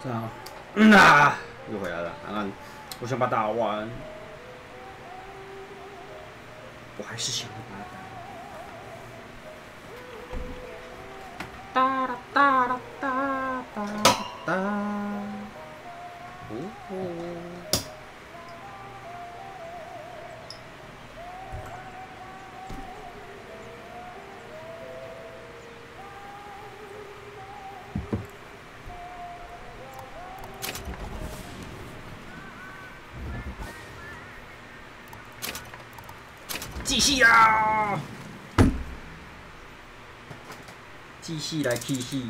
这样，啊，又回来了。安安，我想把它打完，我还是想要把它打。哒啦哒啦哒哒哒，哦哦。继续啊！继续来继续。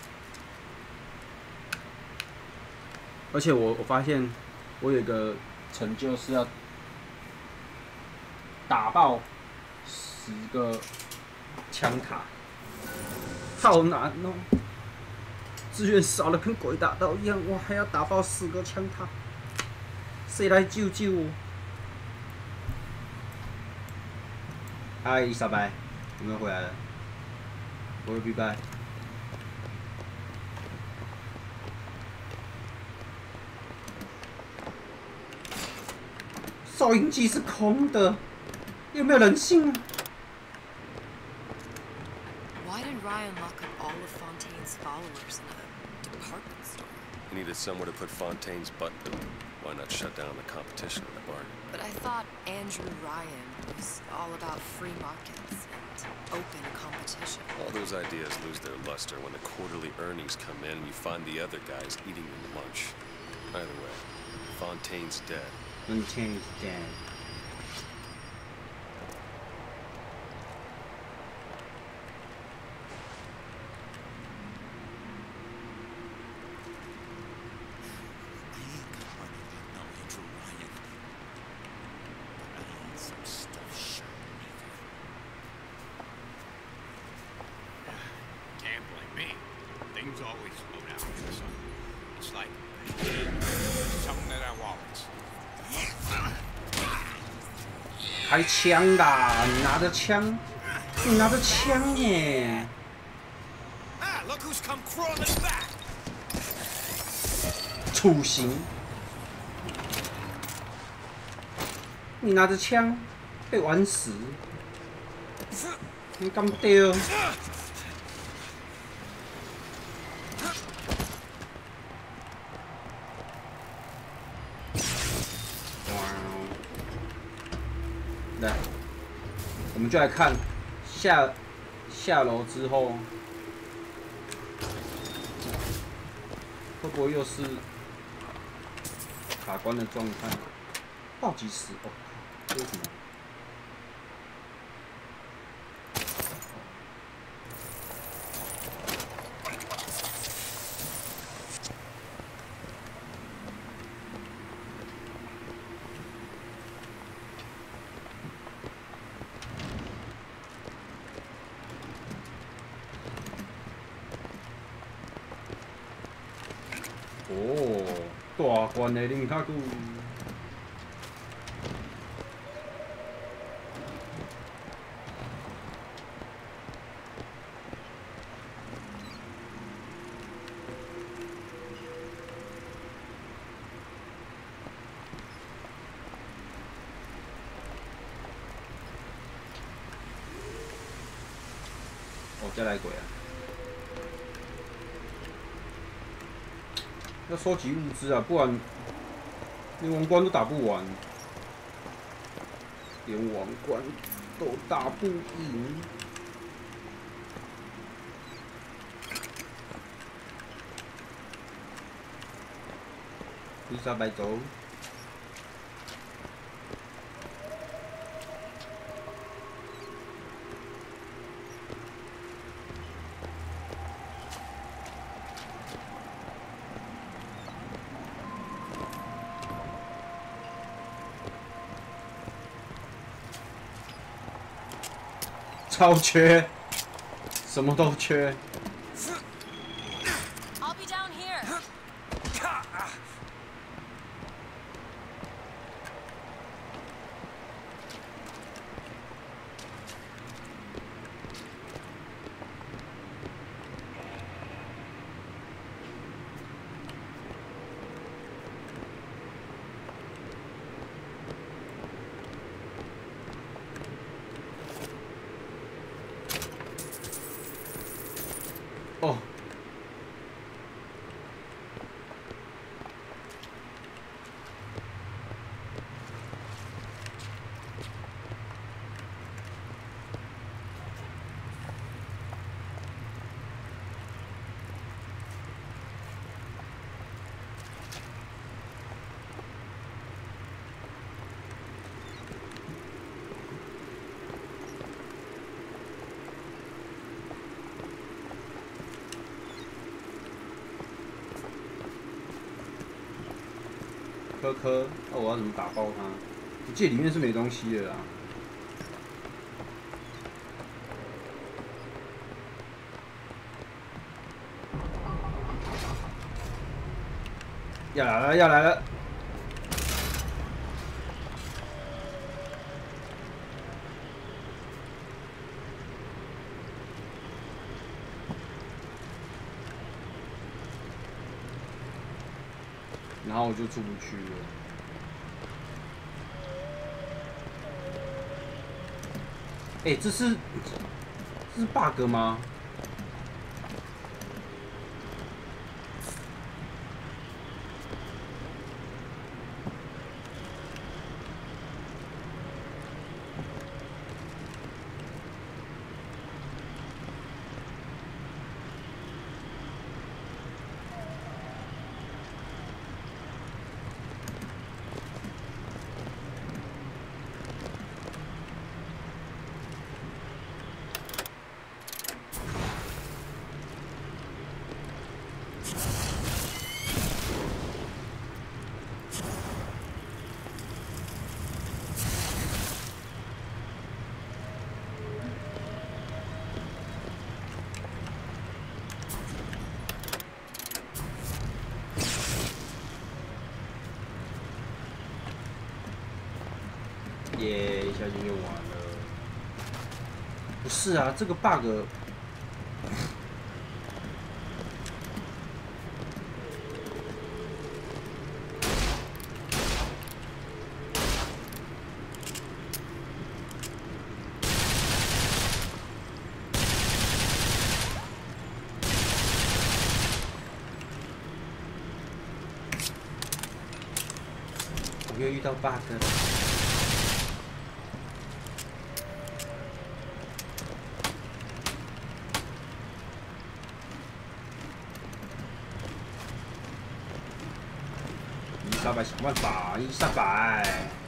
而且我发现我有一个成就是要打爆10个枪塔，好难哦！资源少了跟鬼打到一样，我还要打爆10个枪塔，谁来救救我？嗨，伊莎白，有没有回来了？我会 be back。收音机是空的，有没有人性啊 Why did Ryan lock up all of Fontaine's followers in a department store? He needed somewhere to put Fontaine's butt to. Why not shut down the competition in the barn? But I thought Andrew Ryan was all about free markets and open competition. All those ideas lose their luster when the quarterly earnings come in and you find the other guys eating your lunch. Either way, Fontaine's dead. Fontaine's dead. Things always slow down here, son. It's like something in our wallets. 开枪啦！你拿着枪，你拿着枪耶！ Ah, look who's come crawling back! 处刑！你拿着枪，被玩死！你敢丢？ 来，我们就来看下楼之后，会不会又是卡关的状态？暴击死哦！这是什么？哦，大关的零卡久。哦，再来鬼啊！ 要收集物资啊，不然连王冠都打不完，连王冠都打不赢。伊莎白走。超缺，什么都缺。 I'll be down here. 哦。科，那我要怎么打爆它？我记得里面是没东西的啦。要来了，要来了！然后我就出不去了。哎，这是 bug 吗？耶，一下就用完了。不是啊，这个 bug。我又遇到 bug 了。100想办法，100。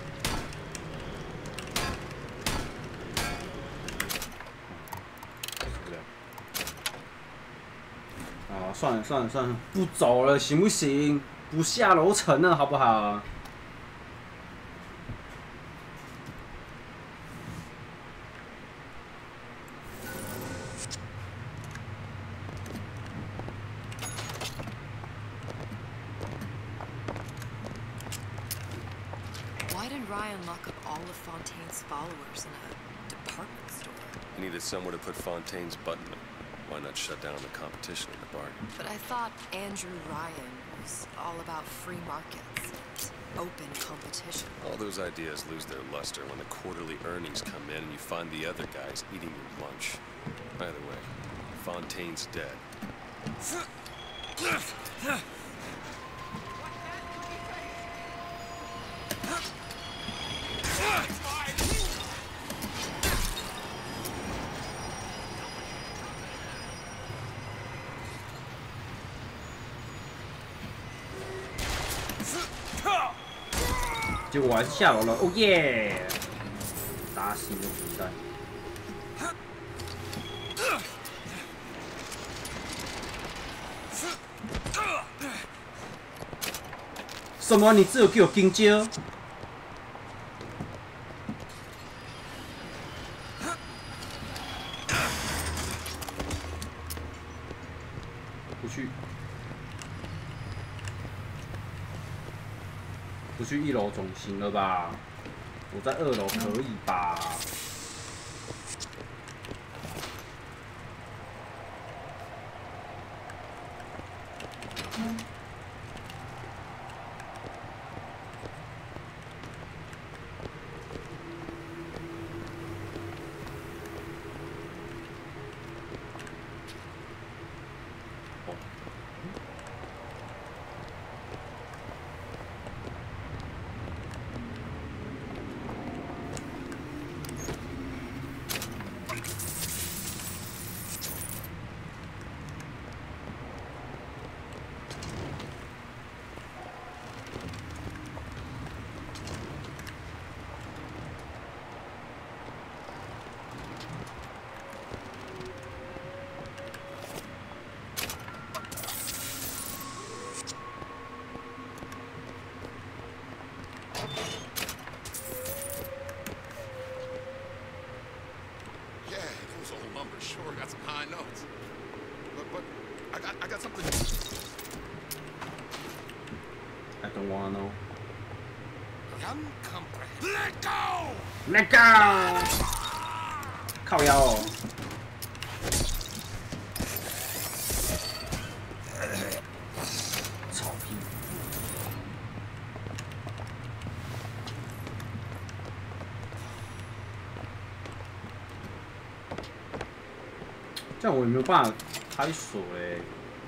啊，算了，不走了，行不行？不下楼层了，好不好？ Why did Ryan lock up all of Fontaine's followers in a department store? He needed somewhere to put Fontaine's button. Why not shut down the competition in the bargain? But I thought Andrew Ryan was all about free markets and open competition. All those ideas lose their luster when the quarterly earnings come in and you find the other guys eating your lunch. Either way, Fontaine's dead. 结果我还是下楼了，哦耶！打死你个混蛋！什么？你只有给我金蕉？不去。 不去1楼总行了吧？我在2楼可以吧？ Sure, got some high notes. But I got something. I don't wanna know. Let go! Let go！ 靠腰哦。草屁。这样我也没有办法开锁嘞。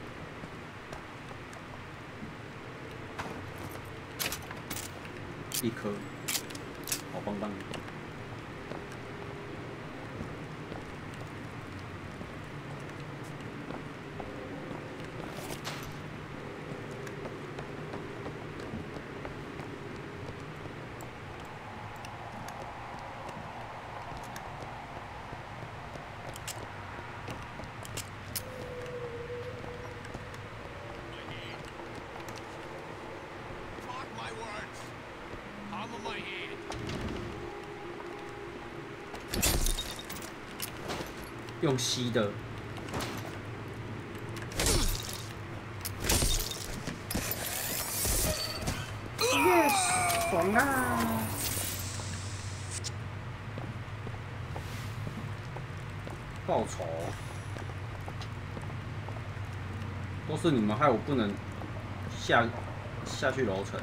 一颗，好棒棒。用吸的。Yes， 爽啊！报仇，都是你们害我不能下去楼层。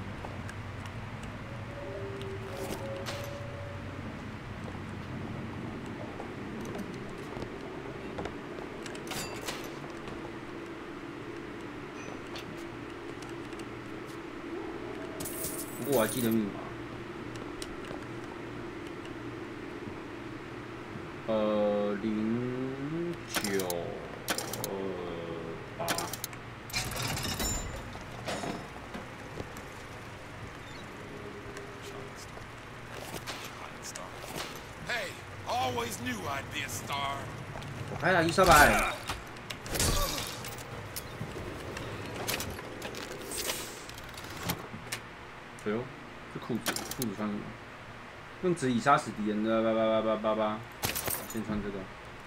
不过我还记得密码。0928。 Hey, always knew I'd be a star. 我开了100。哎呦，这裤子穿什么？用纸以杀死敌人的88888。先穿这个。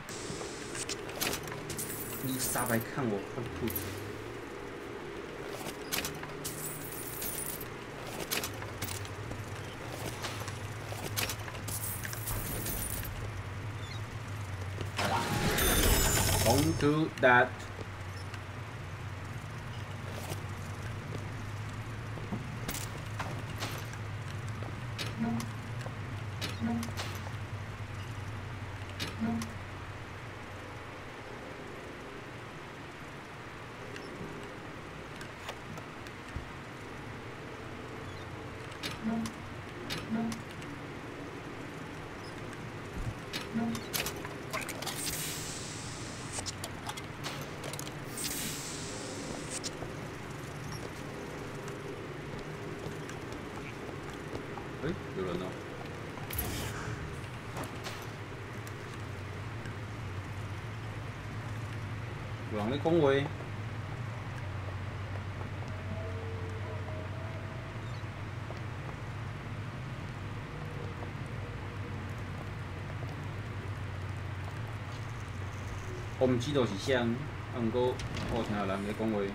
你傻白看我换裤子。Don't do that.哎，有人哦！有人在讲话。我毋知道是啥，毋过我听人在讲话。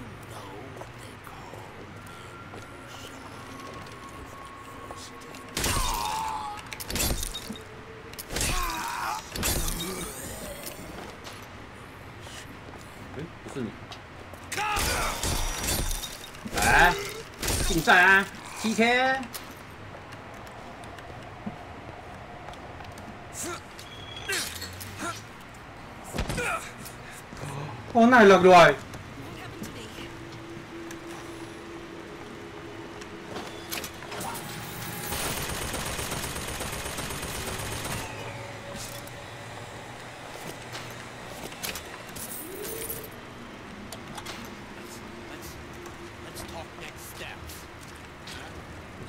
不是你，来近战啊 ！PK！ 哦，哪会落来？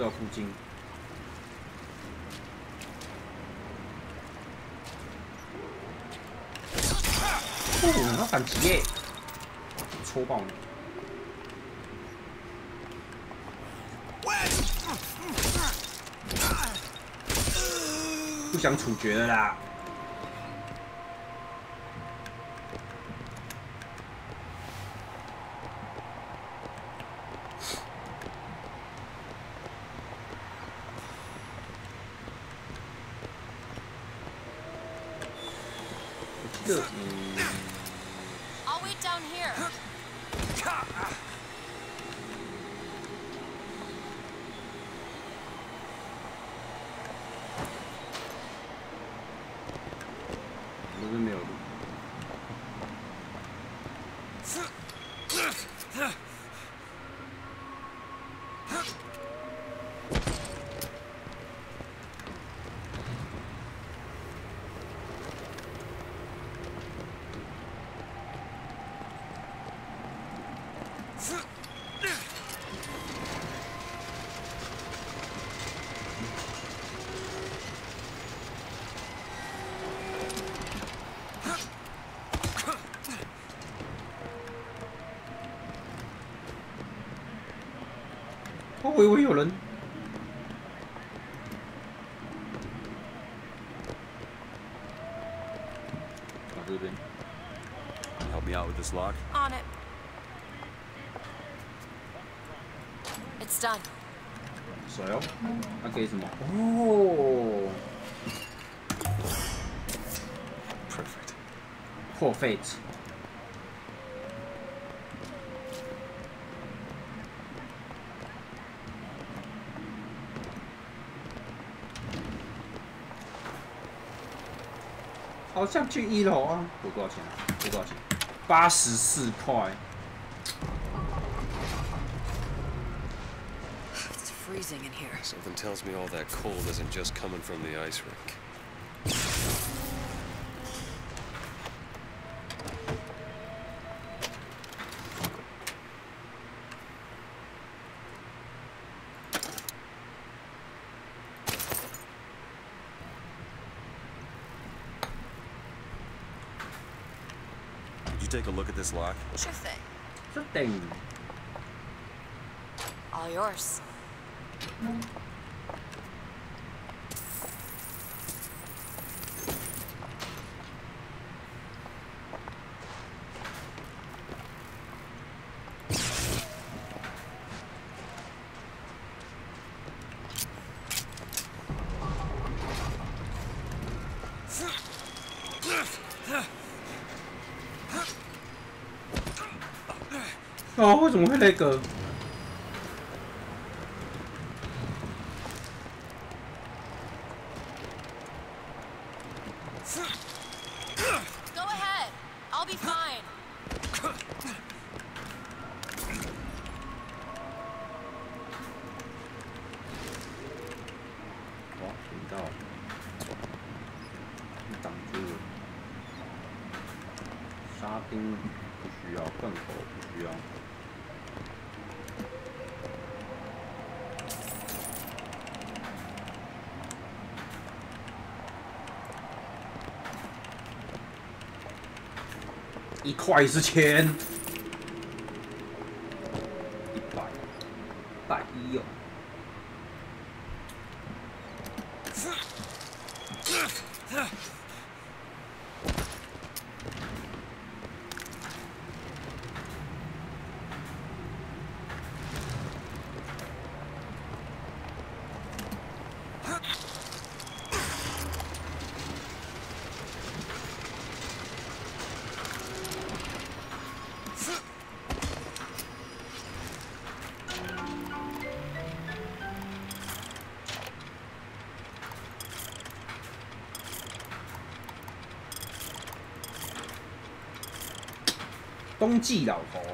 这附近。哦，他反击耶！戳爆你！不想处决了啦！我记得， I'll wait down here. 这边没有路。我以为有人。啊，这边。 Help me out with this lock. On it. It's done. 水哦，它给什么？哦 Perfect. 破废纸。好像去1楼啊，我多少钱啊？我多少钱？84块。 It's freezing in here. Something tells me all that cold isn't just coming from the ice rink. Did you take a look at this lock? Sure thing. 这顶 All yours. 아 哦，为什么会那个？ Go ahead. I'll be fine. 哇，听到，挡住了。沙丁不需要，粪口不需要。 1块是钱，100，110哦。冬季老头。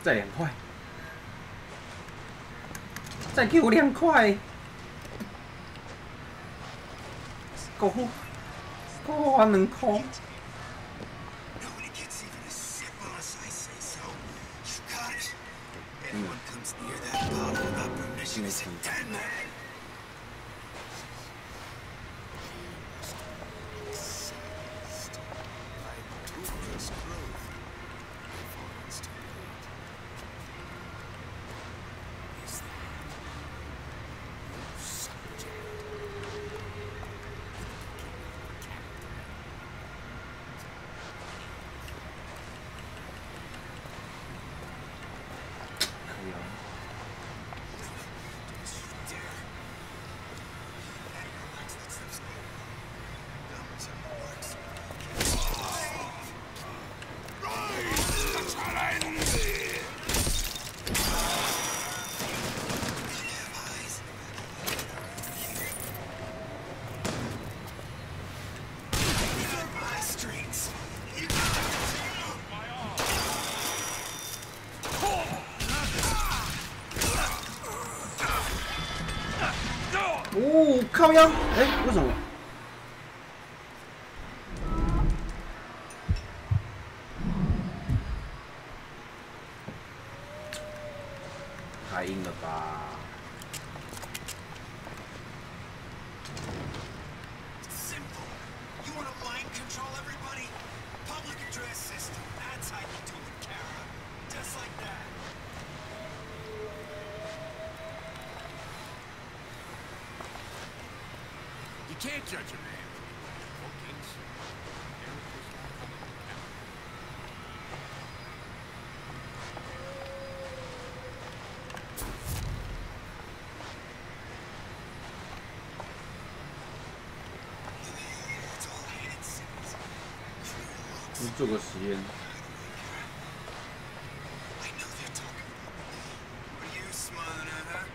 再2块，再给我2块，够花2块。 Nobody gets even a sip unless I say so. You got it. Anyone comes near that bottle without permission is a dead man. 哦，靠腰！哎，为什么？太硬了吧！ Simple. You want to mind control everybody? Public address system. That's how you do it, Kara. Just like that. You can't judge a man. Bookings. Characters don't come into account. It's all hand signals. 做个实验。 I know they're talking about me. Are you smiling at her?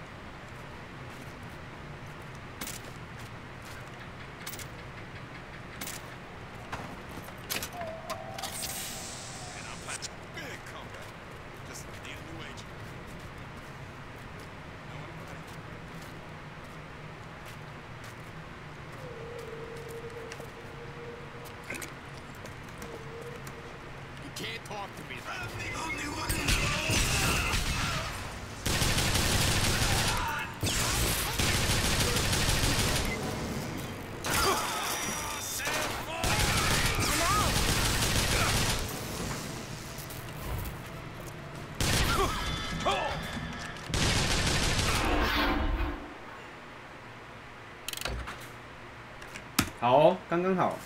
And I'm planning a big comeback. Just need a new agent. Know anybody? You can't talk to me like I'm the only one in the world. that. 好哦，刚刚好。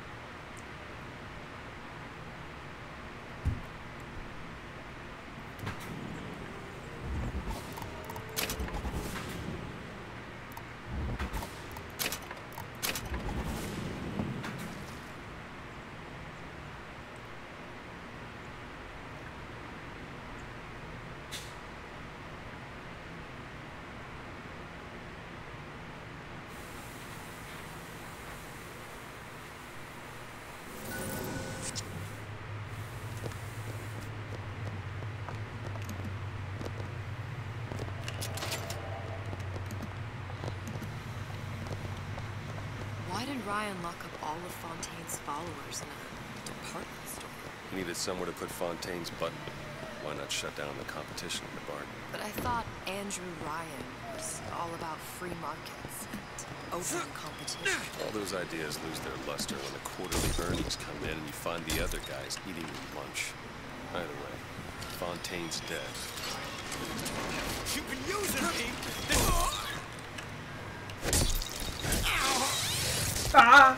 Why did Ryan lock up all of Fontaine's followers in a department store? He needed somewhere to put Fontaine's button. Why not shut down the competition in the barn? But I thought Andrew Ryan was all about free markets and open competition. All those ideas lose their luster when the quarterly earnings come in and you find the other guys eating your lunch. Either way, Fontaine's dead. you've been using me. Ah!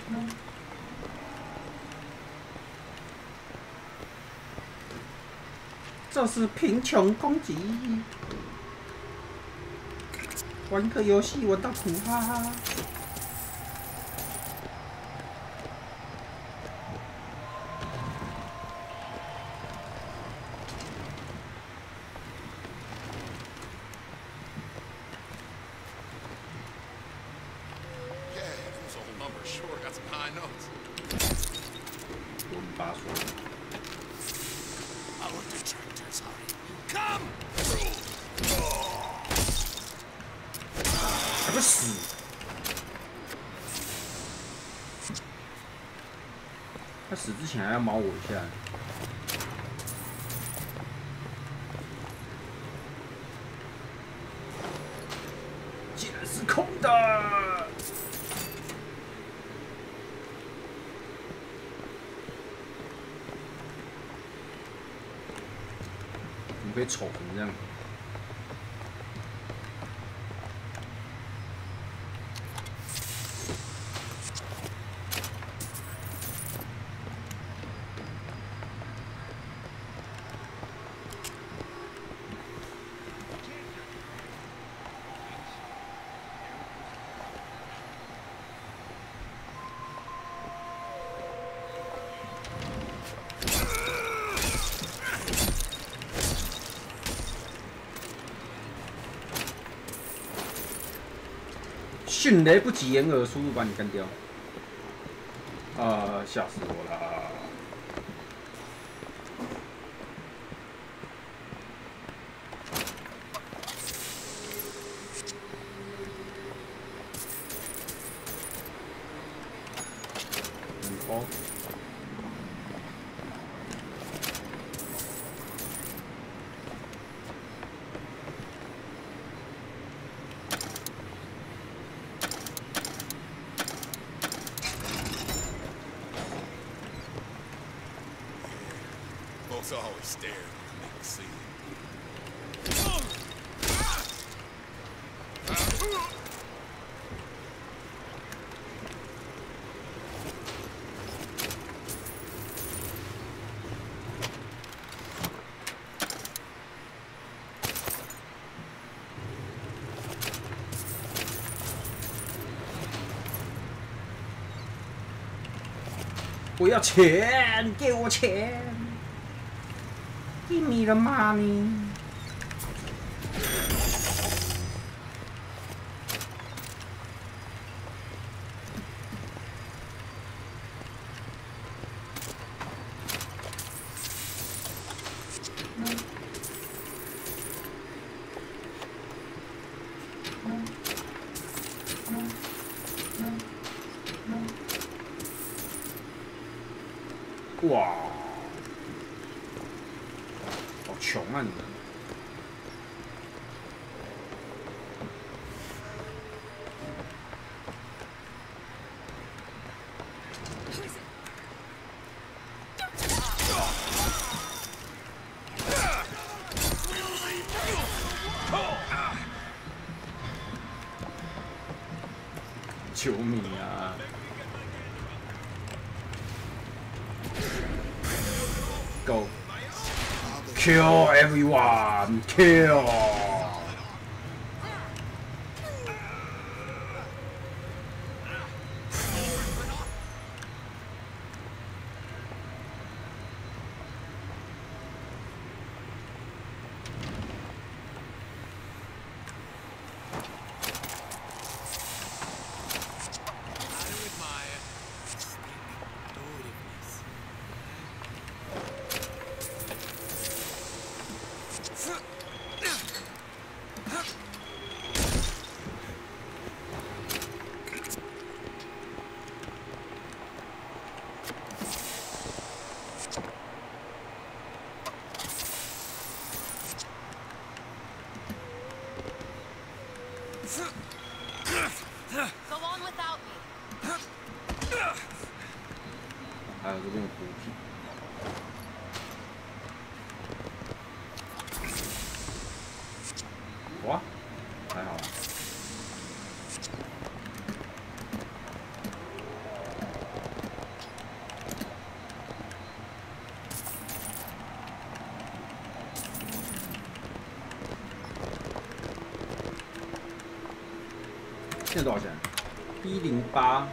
这是贫穷攻击。玩个游戏玩到苦哈哈。 Sure got some high notes. 我们八说。 Our detractors are come. 还不死！他死之前还要猫我一下。竟然是空的！ 被丑成这样。迅雷不及掩耳，速度把你干掉！啊，吓死我了！哦。 Folks always stare when they make a scene. 我要钱，给我钱 ！Give me the money。哇，好穷啊你们！救命啊！ Go. Kill everyone. Kill. Go on without me. 还有这边有补品。哇，还好。 现在多少钱？108。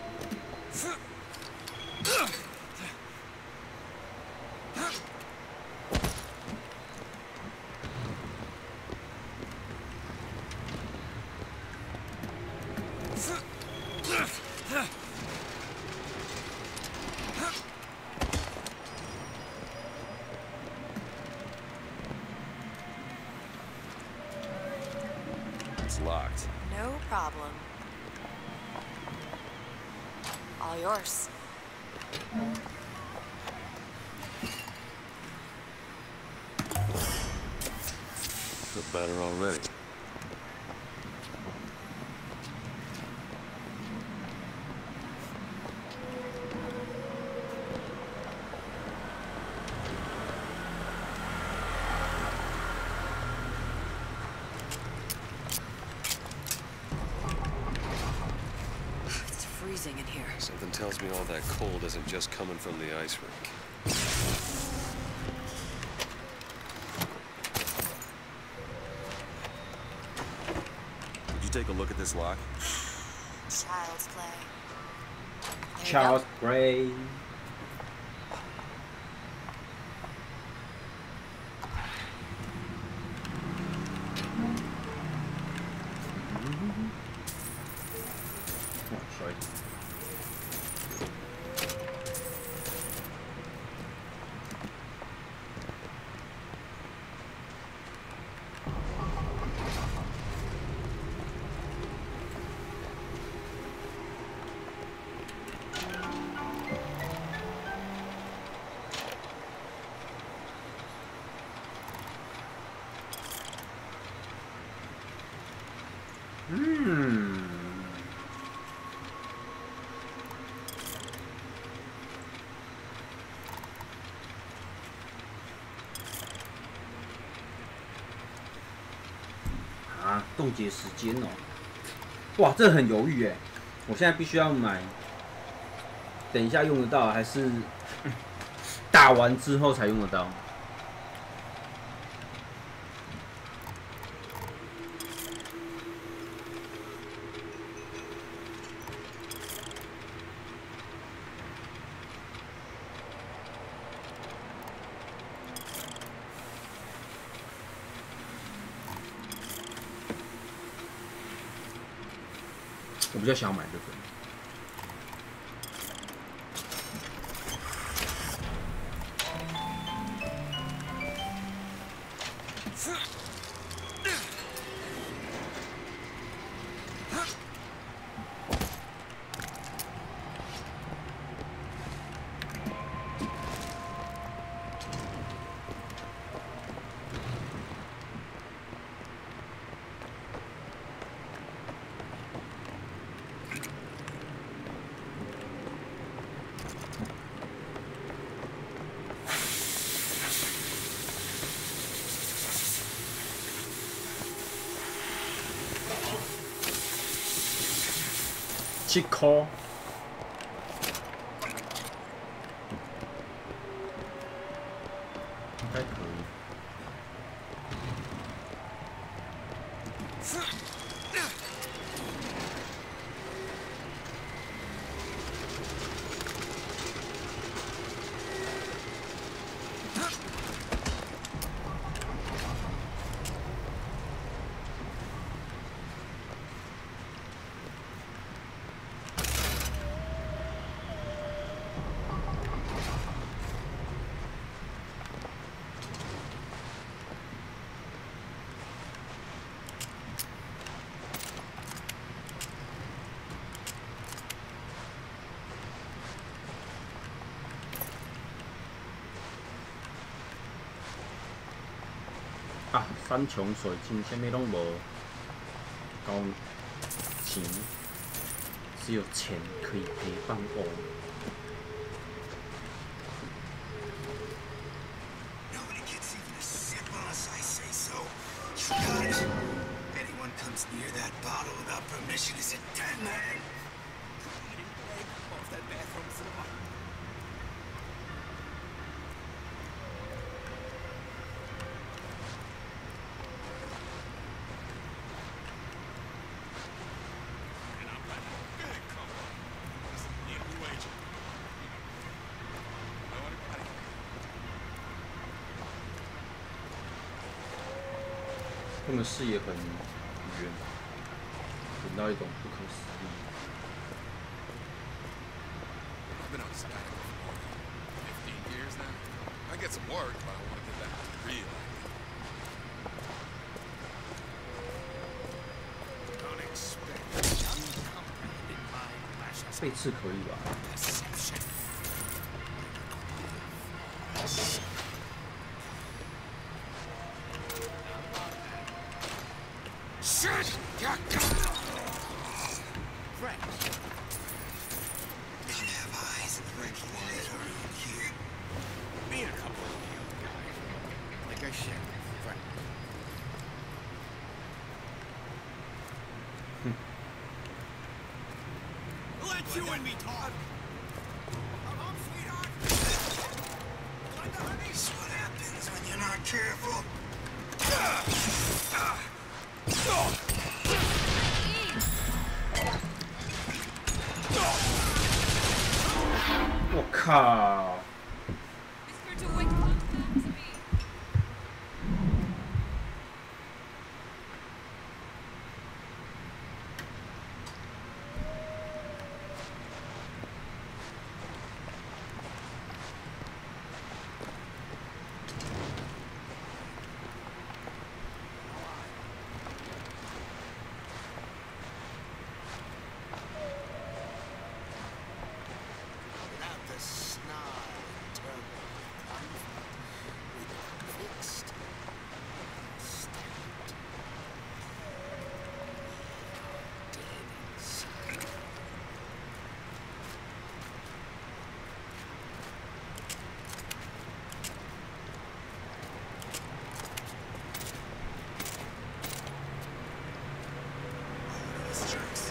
It's locked. No problem. All yours. Feel better already. It's freezing in here. Something tells me all that cold isn't just coming from the ice rink. Did you take a look at this lock? Child's play. There you Charles go. Gray。哦，水。嗯。啊，冻结时间哦！哇，这很犹豫哎，我现在必须要买，等一下用得到，还是打完之后才用得到？我比较想买这个。7颗。应该可以。啊，山穷水尽，啥物拢无，交钱，只有钱可以陪伴我。 Nobody gets even a sip unless I say so. You got it. Anyone comes near that bottle without permission is a dead man. Off that bathroom floor. 他们视野很远，远到一种不可思议。 I've been on sabbatical for more than 15 years now. I get some work, but I want to get back to the real. Don't expect uncomprehended mind lashes 背刺可以吧？ perception. Shit! Frank. Gotta have eyes and regulate around here. Me and a couple of you guys. Like I said, Frank. Let you and me talk. Come home, sweetheart. This is what happens when you're not careful. 我靠！ Whisper to Wick, come back to me. Without the snarl and turmoil of conflict, we become fixed, stagnant. Dead inside. These jerks.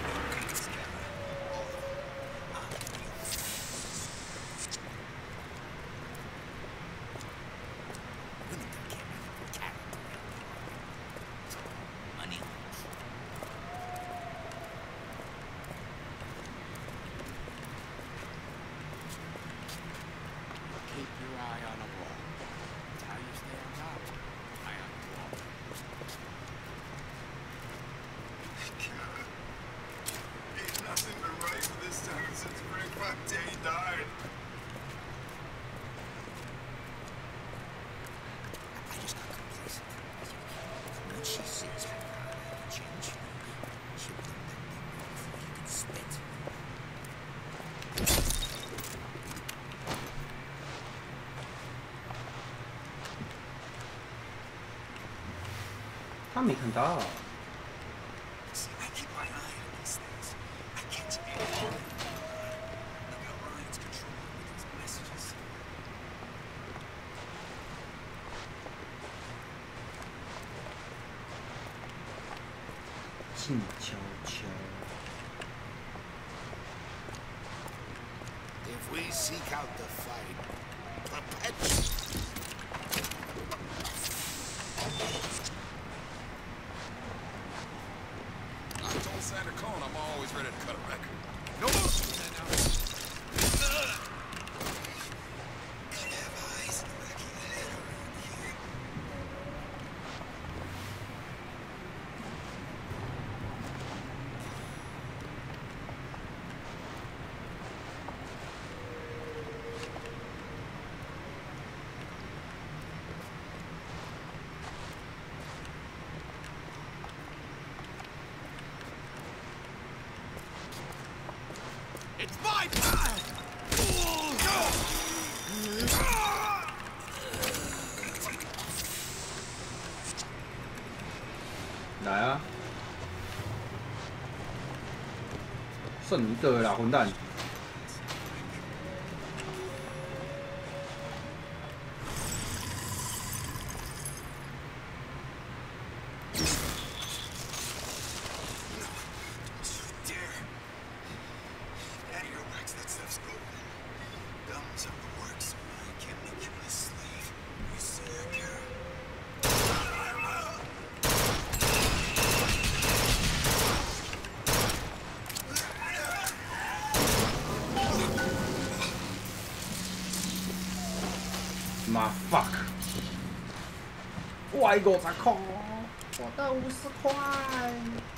Women don't care about character anymore. Money. Keep your eye on the wall. That's how you stay on top. Eye on the wall. God. Ain't nothing been right for this town since Rick Fontaine died. I just got complacent. And once she sees how I change, she'll put that thing before you can spit. 他没看到。 See, I keep my eye on these things. I catch anything. Look how Ryan's controlling with his messages. 静悄悄。 If we seek out the fight, perpetually. I told Sandra Cohn I'm always ready to cut a record. No! Gotta have eyes and regulate around here. It's my time! 来啊！剩你一个了啦，混蛋！ Dare. Out of your wax, that stuff's golden. Thumbs up the works. I can't make you my slave. You see that, Kara? 妈 fuck！歪个咋控？ 我的50块。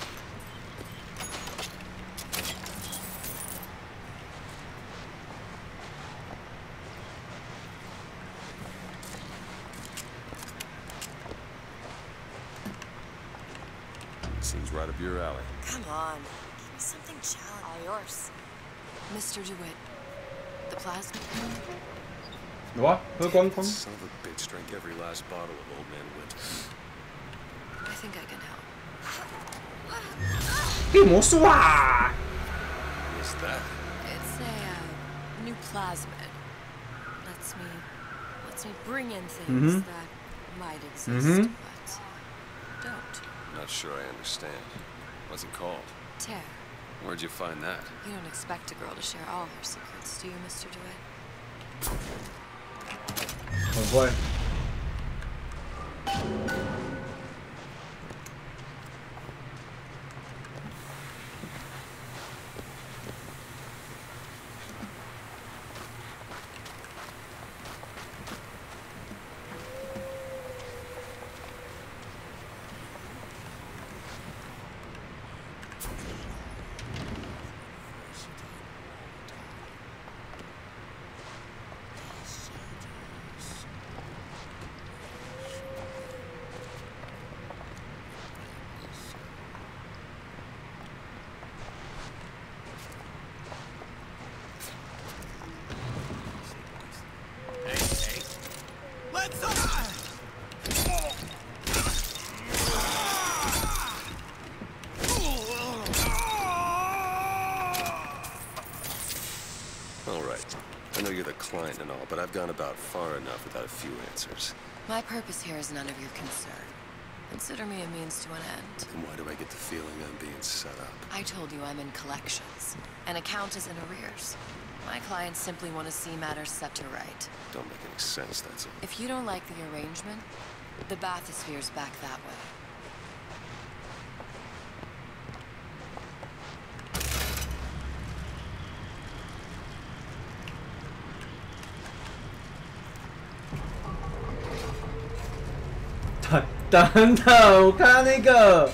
Seems right up your alley. Come on. Give me something challenging. All yours. Mr. DeWitt. The plasma. 有啊，喝光光。 Son of a bitch drank every last bottle of Old Man Winter. I think I can help. 变魔术啊！ What's that? It's a new plasmid. Lets me bring in things that might exist, but don't. Not sure I understand. What's it called? Tear. Where'd you find that? You don't expect a girl to share all her secrets, do you, Mr. DeWitt? 很会。 All right. I know you're the client and all, but I've gone about far enough without a few answers. My purpose here is none of your concern. Consider me a means to an end. And why do I get the feeling I'm being set up? I told you I'm in collections. An account is in arrears. My clients simply want to see matters set to right. Don't make any sense, that's all. If you don't like the arrangement, the bathysphere's back that way. 等等，我看那个。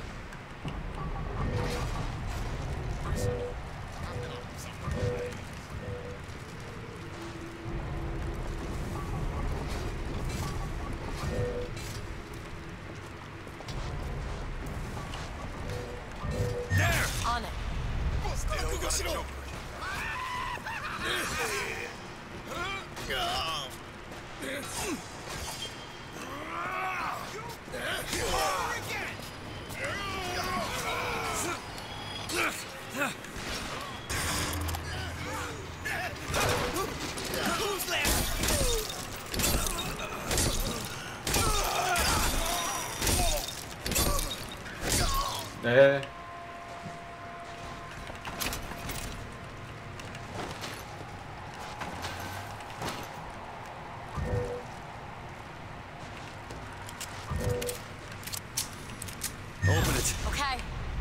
On it. Eh. Open it. Okay.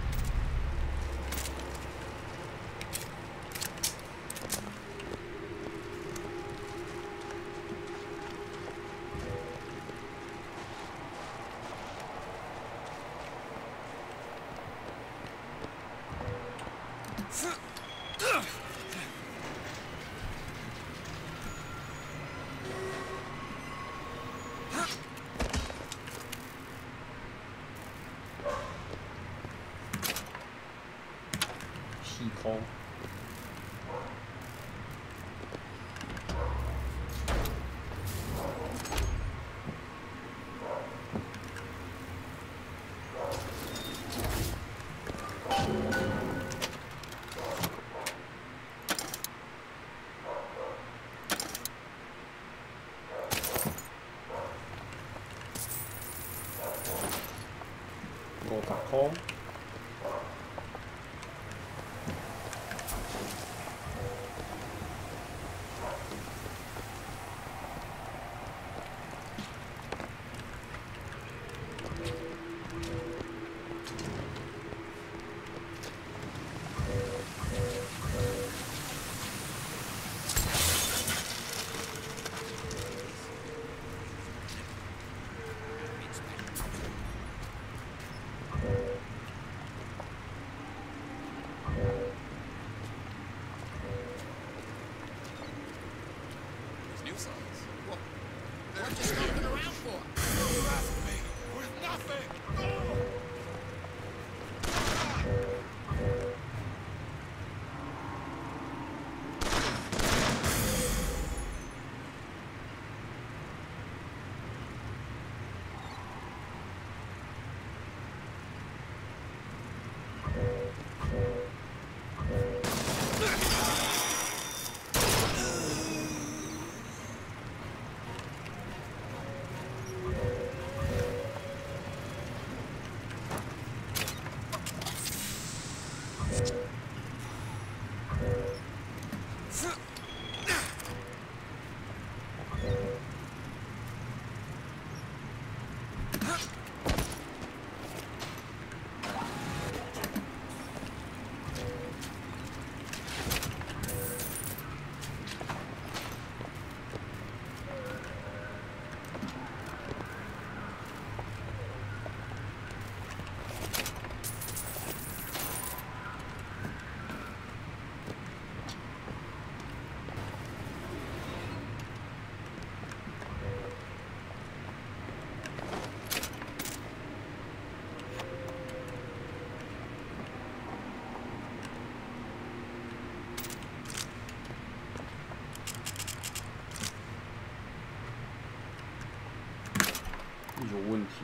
细抠。50箍。 What you skulking around for? You left me with nothing. No! 有问题。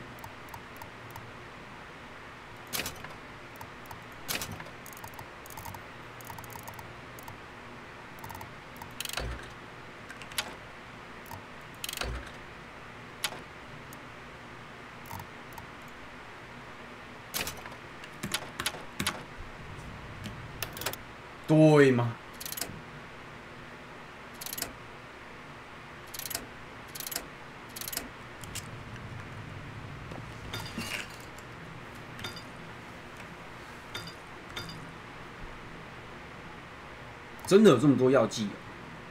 对吗？真的有这么多药剂哦。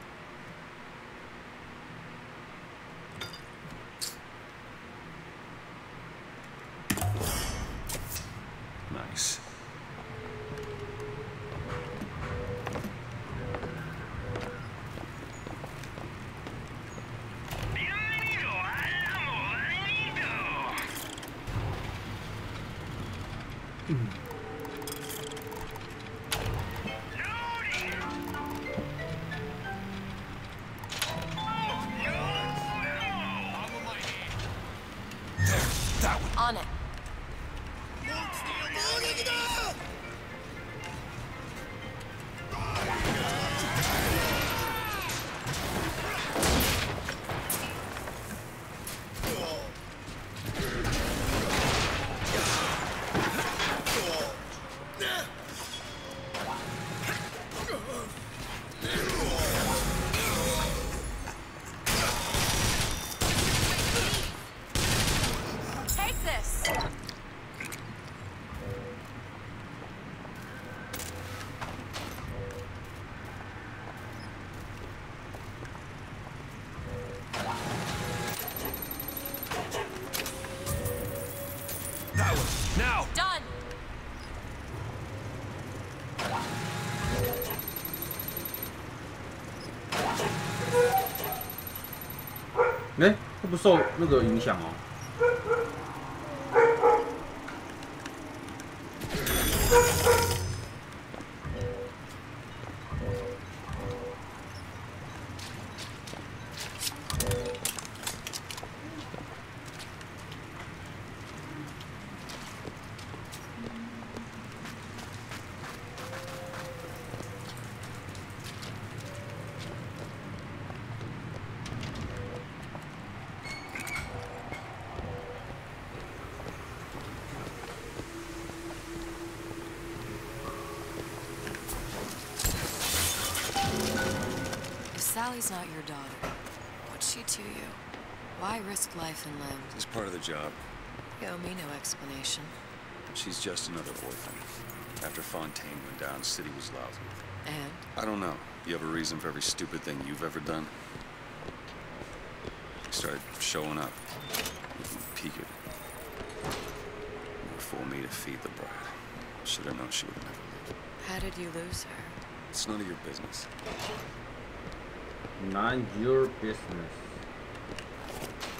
Nice. On it. Take this. That one. Now. Done. 哎，会不受那个影响哦。 If Sally's not your daughter, what's she to you? Why risk life and limb? It's part of the job. You owe me no explanation. She's just another orphan. After Fontaine went down, City was lousy. And? I don't know. You have a reason for every stupid thing you've ever done? You started showing up. Looking peaked. You fooled me to feed the bride. Should have known she would have never lived. How did you lose her? It's none of your business. None your business.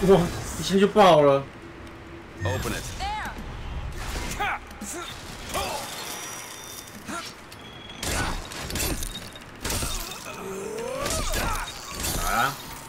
哇，一下就爆了。 Open it. Ah.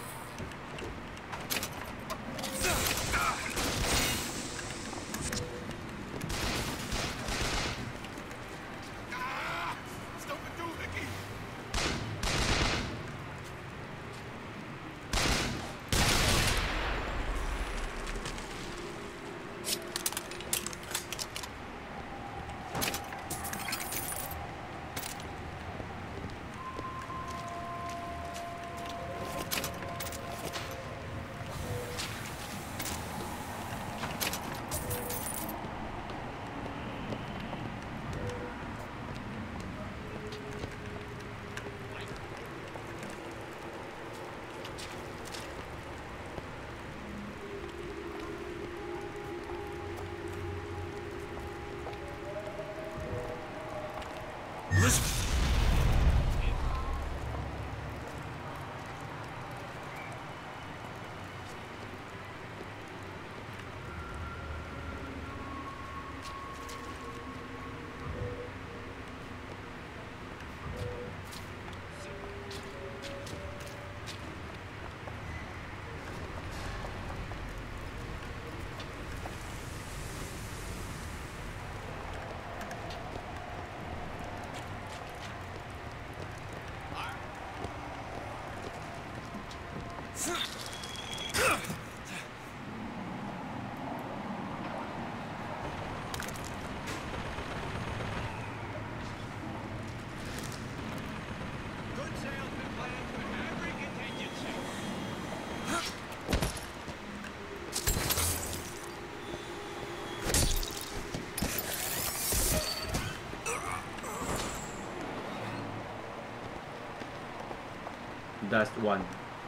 That's one.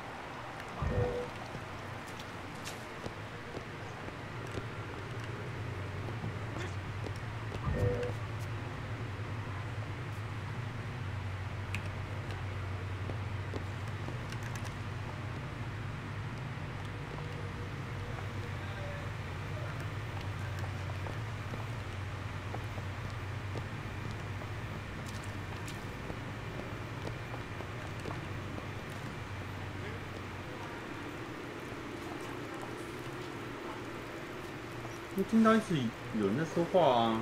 我听到一直有人在说话啊。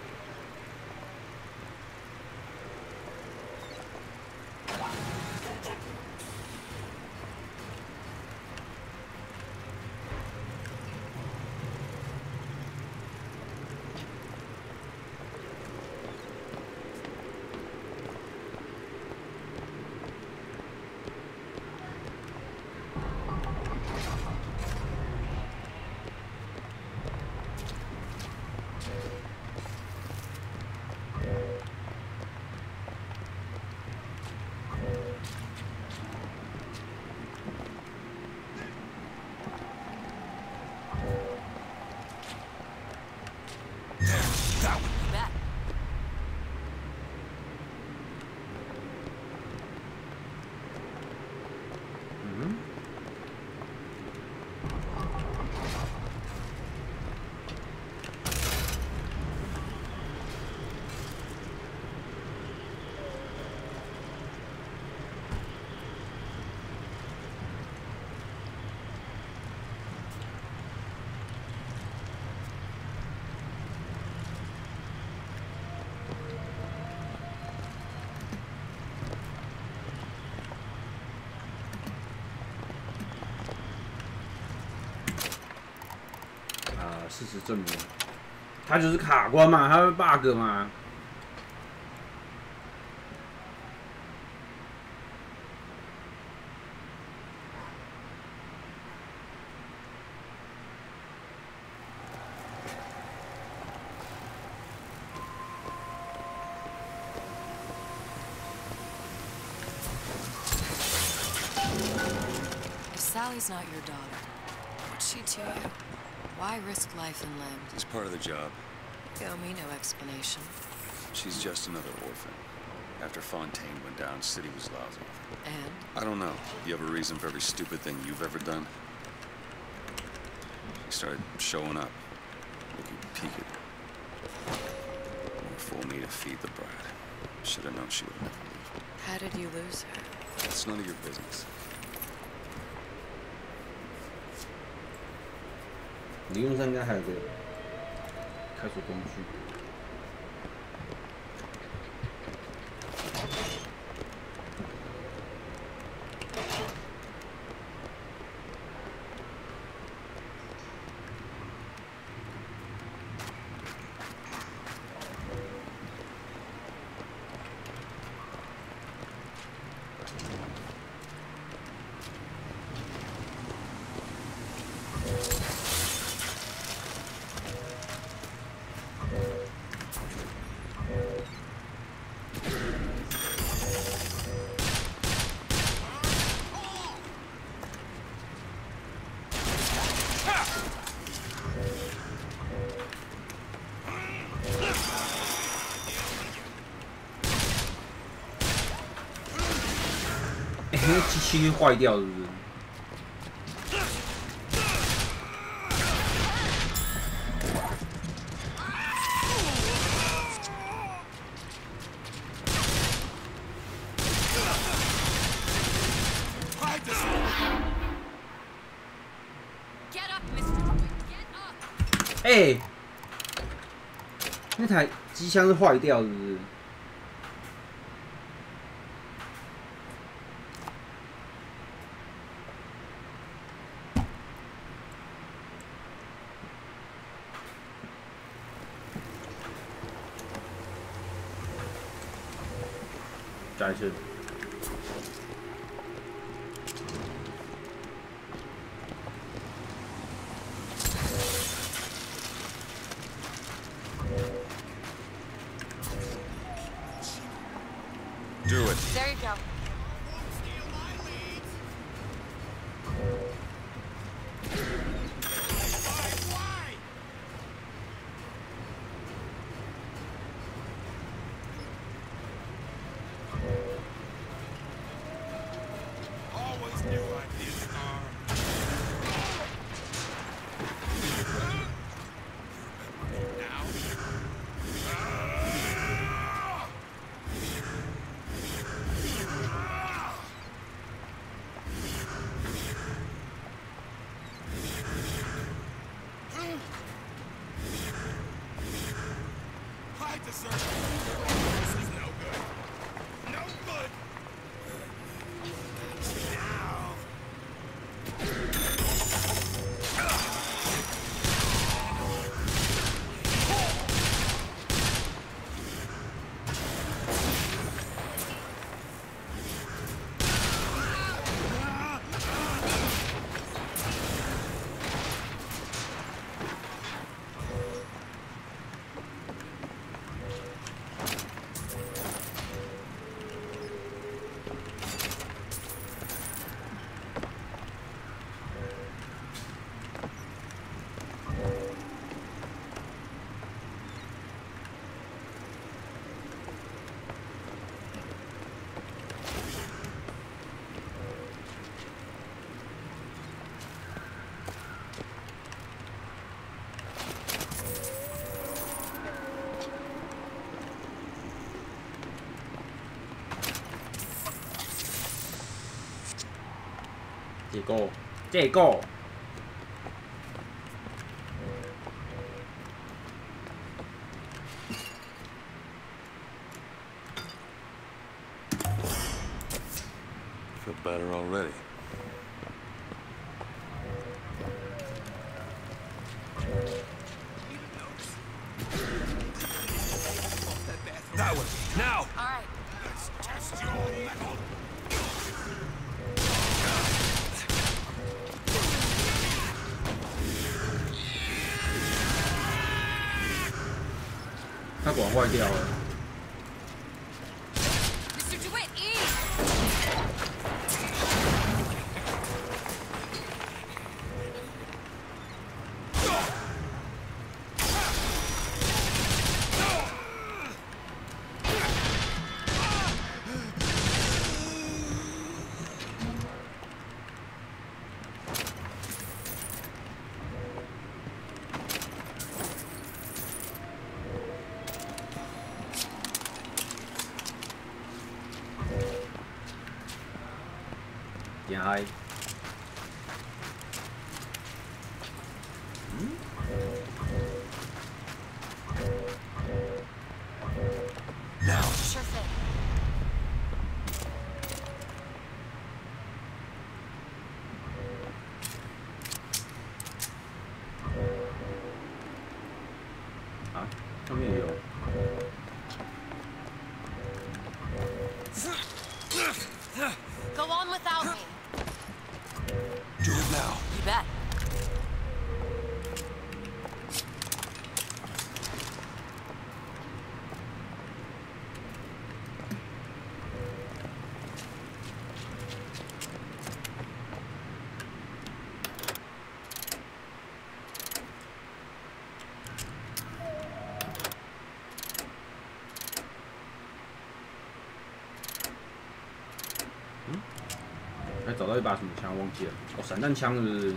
事实证明，他就是卡关嘛，他会 bug 嘛。 If Sally's not your daughter, what's she to you? Why risk life and limb? It's part of the job. You owe me no explanation. She's just another orphan. After Fontaine went down, City was lousy with her. And? I don't know. You have a reason for every stupid thing you've ever done? started showing up. Looking peaked. More fool me to feed the bride. Should have known she would never leave. How did you lose her? It's none of your business. 理论上应该还有个开锁工具。那机器坏掉是不是？哎，那台机箱是坏掉是不是？ 再一次。 Do it. There you go.这个。 Feel better already. That one. Now! All right. Let's test your metal. 它管坏掉了。 Mr. DeWitt, eat! 嗨。 Sure thing. 啊，上面也有。 Go on without me. Do it now. You bet. 还找到一把什么枪忘记了？哦，散弹枪是不是？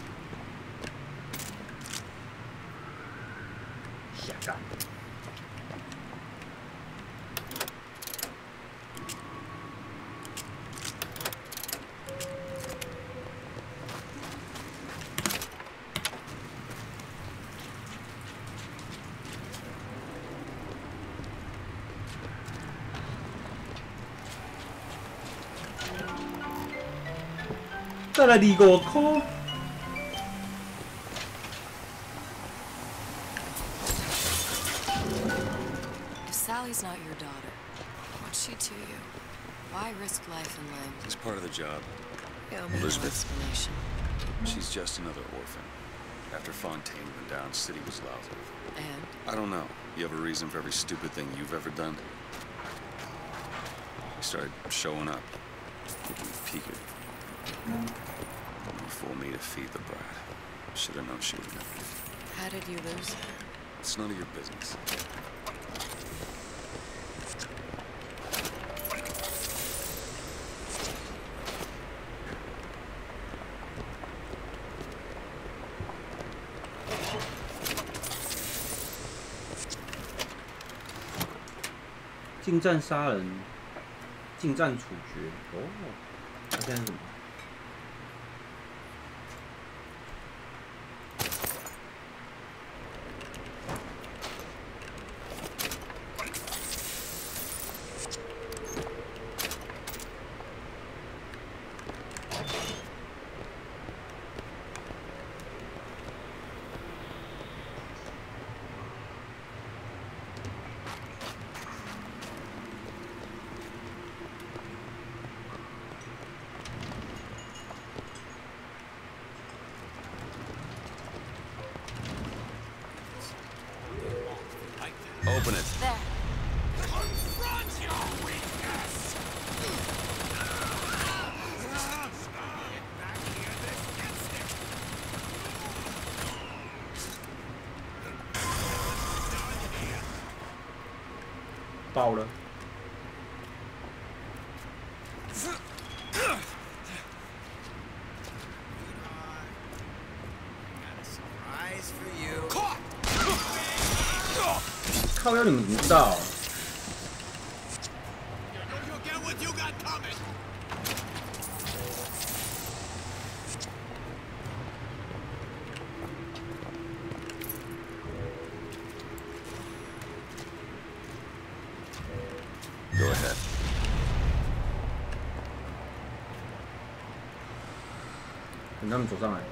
下干。再来25块。 If Sally's not your daughter, what's she to you? Why risk life and limb? It's part of the job. You owe me no Elizabeth. explanation. She's just another orphan. After Fontaine went down, City was lousy. And? I don't know. You have a reason for every stupid thing you've ever done? He started showing up. Making me peeked. For me to feed the brat. Should have known she would never. How did you lose her? It's none of your business. "近战杀人，近战处决。哦，他现在是什么？ Open it. There. Confront your weakness! Get back here this instant! 爆了！ Surprise for you. 靠腰你们怎么知道？ You'll get what you got coming. Go ahead. 等他们走上来。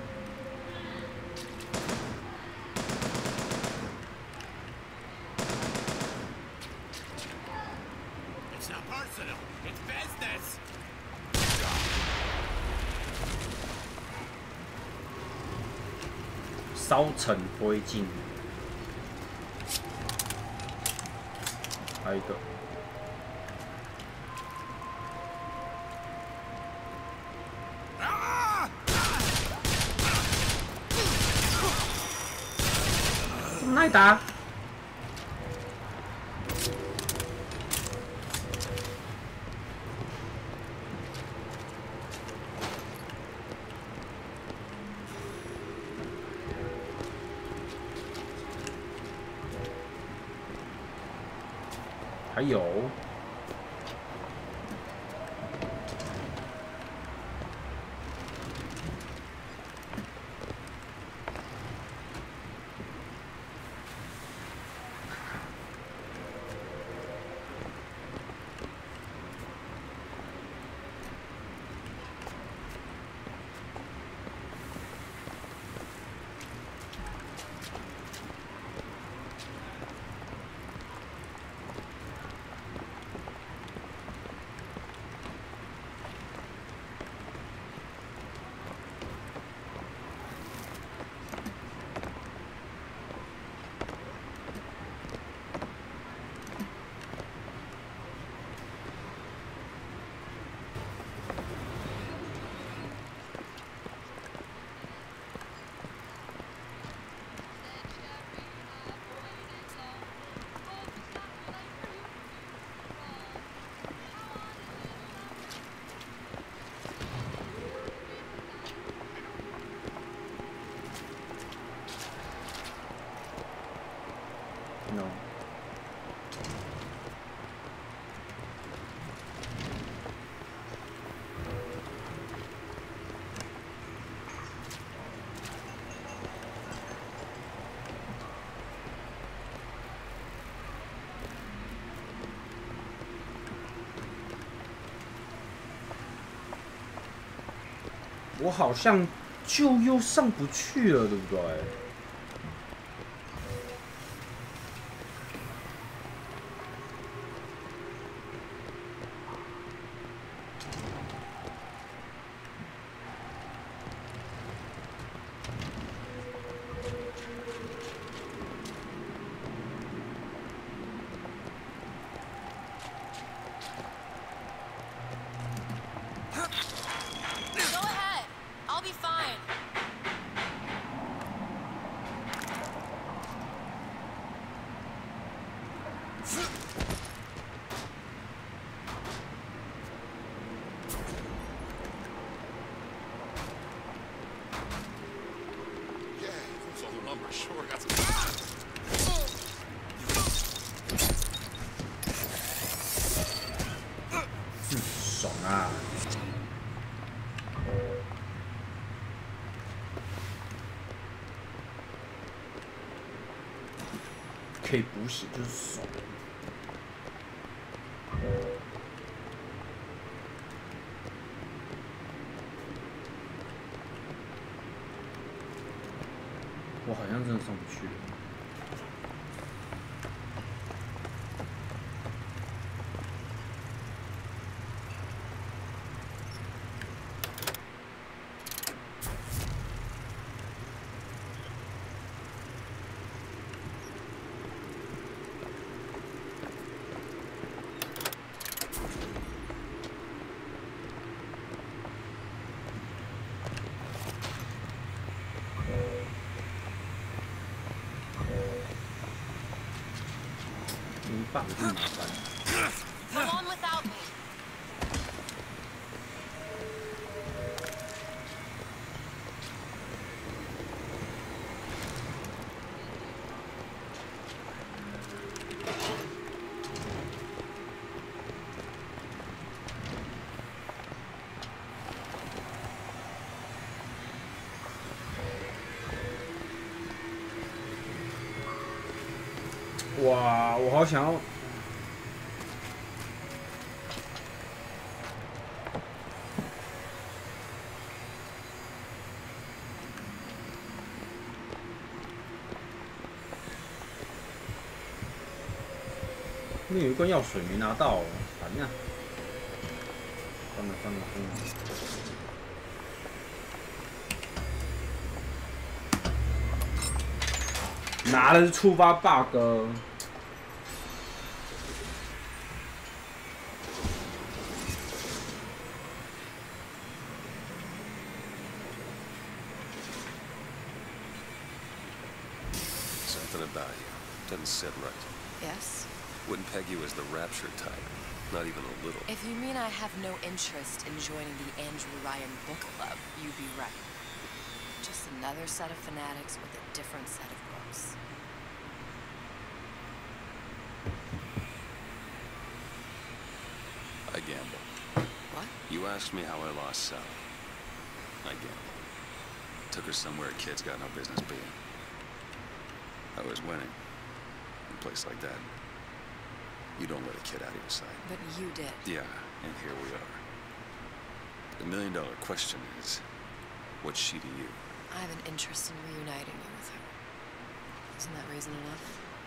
It's not personal. It's business. 烧成灰烬。还有一个。 这么耐打？还有。 我好像就又上不去了，对不对？爽啊！可以补血就是爽。我好像真的上不去了。棒就麻烦。 Go on without me. 哇，我好想要。那有一罐药水没拿到，烦呀！算了算了算了。拿的是触发 bug。 Something about you doesn't sit right. Yes? Wouldn't peg you as the rapture type. Not even a little. If you mean I have no interest in joining the Andrew Ryan book club, you'd be right. Just another set of fanatics with a different set of books. I gamble. What? You asked me how I lost Sally. I gamble. Took her somewhere a kid's got no business being. I was winning. In a place like that, you don't let a kid out of your sight. But you did. Yeah, and here we are. The million-dollar question is, what's she to you? I have an interest in reuniting you with her. Isn't that reason enough?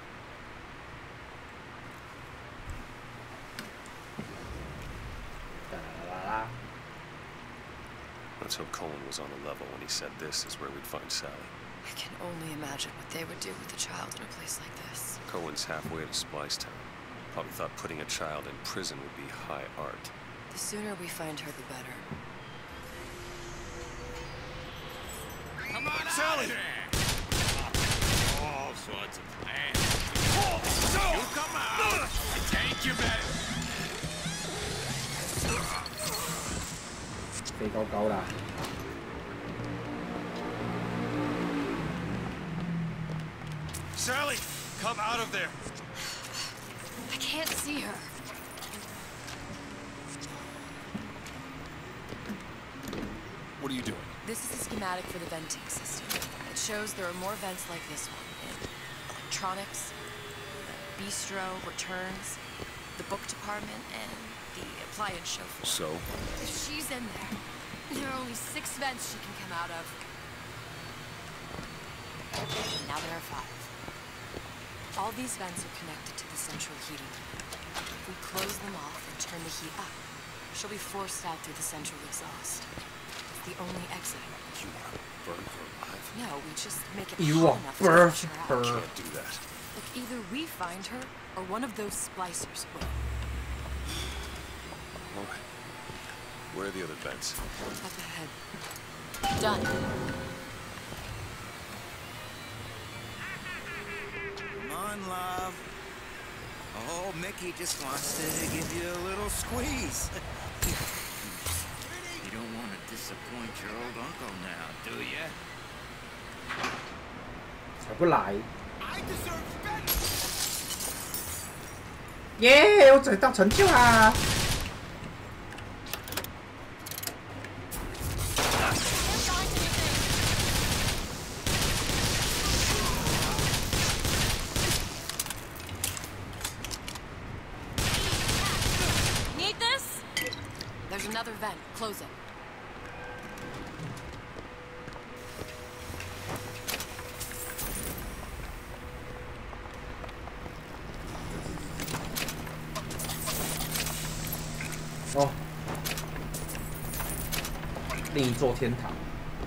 Let's hope Cohen was on the level when he said this is where we'd find Sally. I can only imagine what they would do with a child in a place like this. Cohen's halfway to Splicetown. Probably thought putting a child in prison would be high art. The sooner we find her, the better. Come on, Sally! All sorts of plans. You come out! Take your bet! 飞高高的。 Sally, come out of there! I can't see her. What are you doing? This is a schematic for the venting system. It shows there are more vents like this one in electronics, the bistro, returns, the book department, and the appliance show floor. So? If she's in there, There are only 6 vents she can come out of. Now there are 5. All these vents are connected to the central heating unit. If we close them off and turn the heat up, she'll be forced out through the central exhaust. It's the only exit. You want to burn her alive? No, we just make it You hot want enough burn to push her her. out. Can't do that. Look, either we find her, or one of those splicers will. All right. Where are the other vents? Up ahead. Done. Come on, love. Oh, Mickey just wants to give you a little squeeze. You don't want to disappoint your old uncle now, do you? 才不来！ I deserve better. 耶！我找到成就啦！ Need this? There's another vent. Close it. 哦，另一座天堂。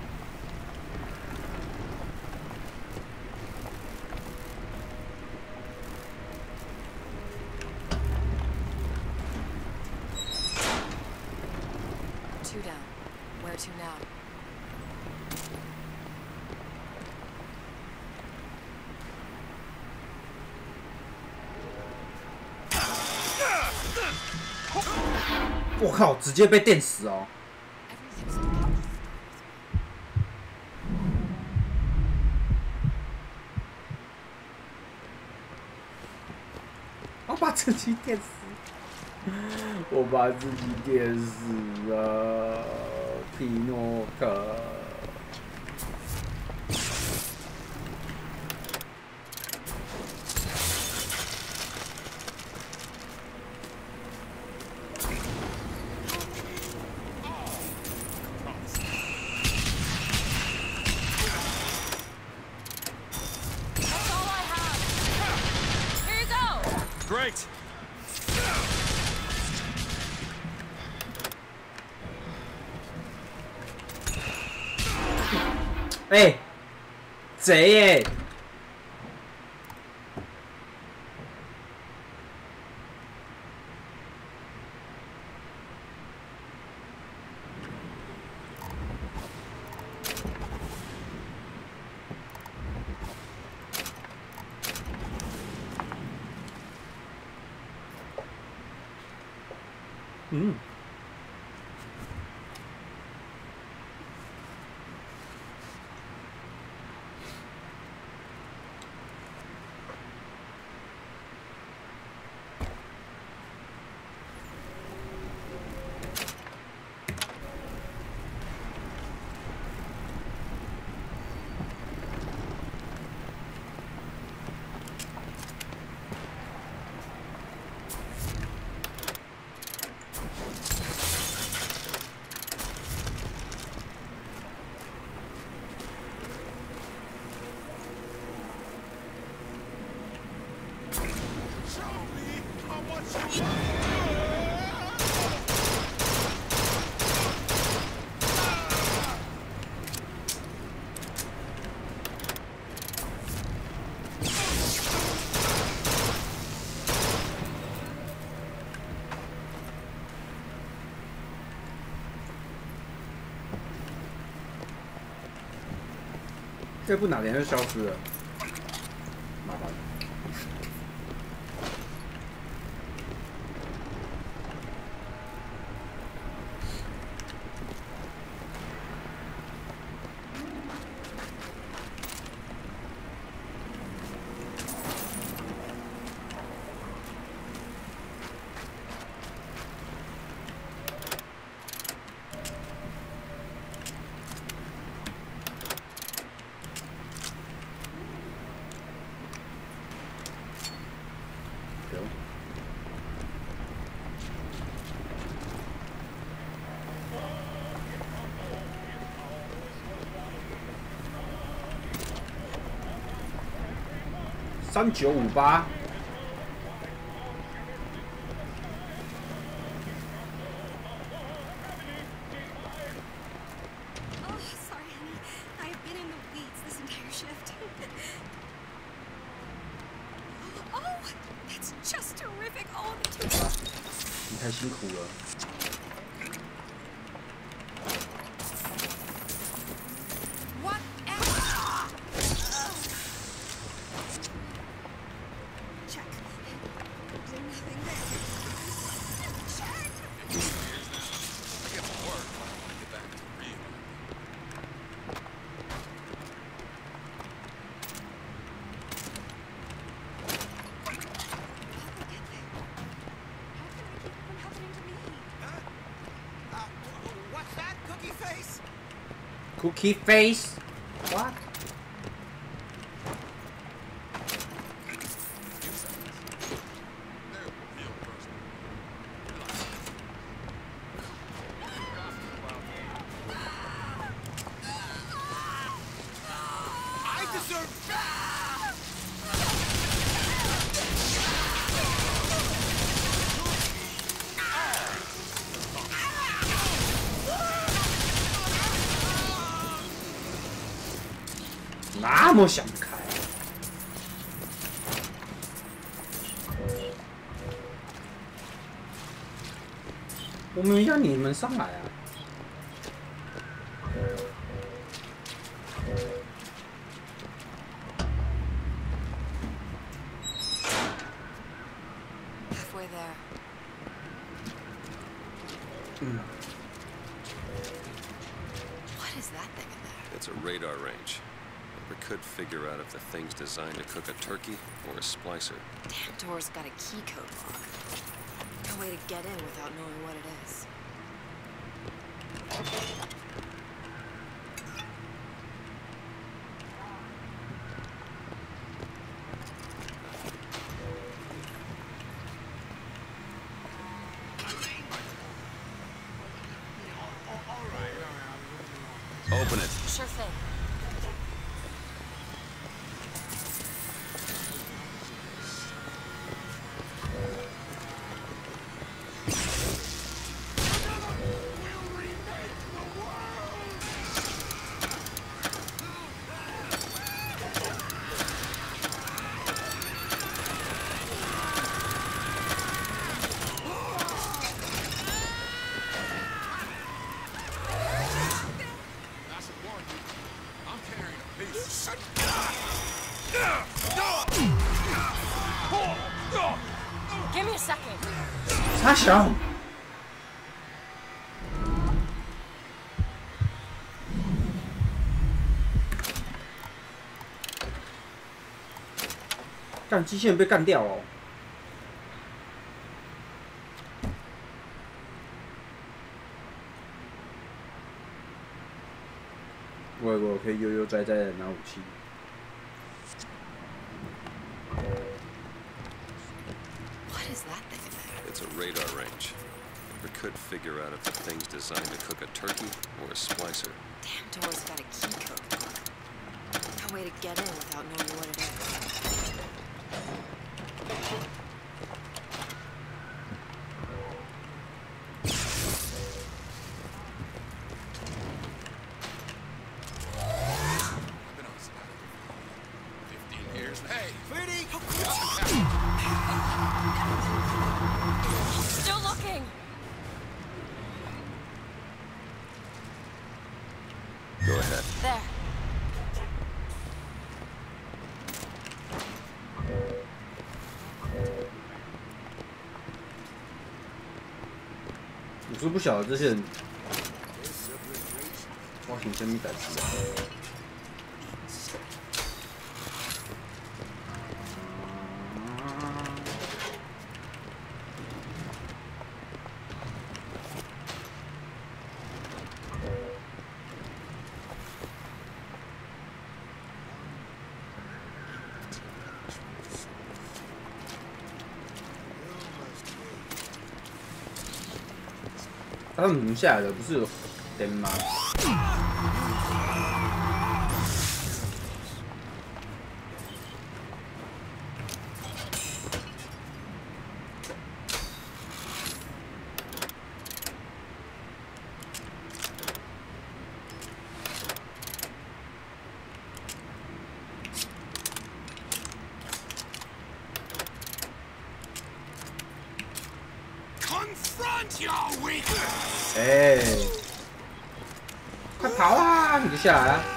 2 down. Where to now? Oh 我靠，直接被电死哦！ Everything's together. 我把自己电死，我把自己电死了，皮诺可。 That's all I have. Here you go. Great! 哎，贼耶！嗯。 这部哪天就消失了？麻烦。 3958。 Oh, sorry, honey. I have been in the weeds this entire shift. Oh, that's just terrific. Oh, the two. 你太辛苦了。 Cookie face? What? I deserve. 那么想不开？我明明让你们上来啊！ Halfway there. What is that thing in there? It's a radar range. We could figure out if the thing's designed to cook a turkey or a splicer. Damn door's got a key code lock. No way to get in without knowing what it is. Open it. Sure thing. Give me a second. 傻小。干，机器人被干掉哦。我可以悠悠哉哉的拿武器。 What is that thing in there? It's a radar range. We could figure out if the thing's designed to cook a turkey or a splicer. Damn door's got a key code lock. No way to get in without knowing what it is. I've been on sabbatical for 15 years. Hey, Pretty. Still looking. Go ahead. There. 我是不晓得这些人挖行生命胆子啊。他们怎么下来的？不是有灯吗？ 哎，快跑啊！你就下来啊！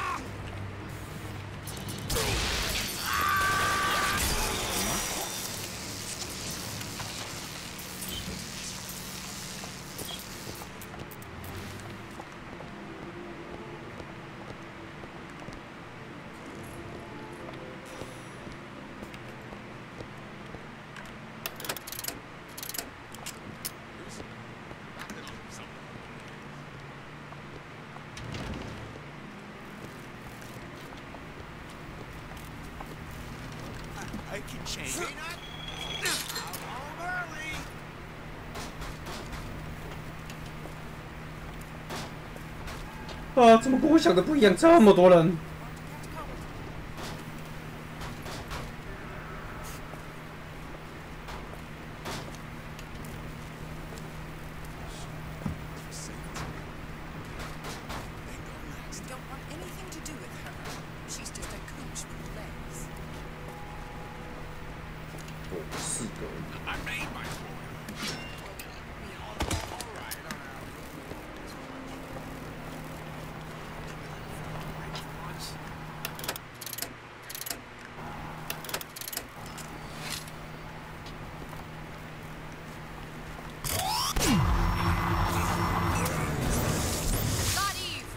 I can change. I'm home early. 啊，怎么跟我想的不一样？这么多人。 Don't want anything to do with her. She's just a coach with legs. 哦，4个。 I made my point. We all right on our Got Eve!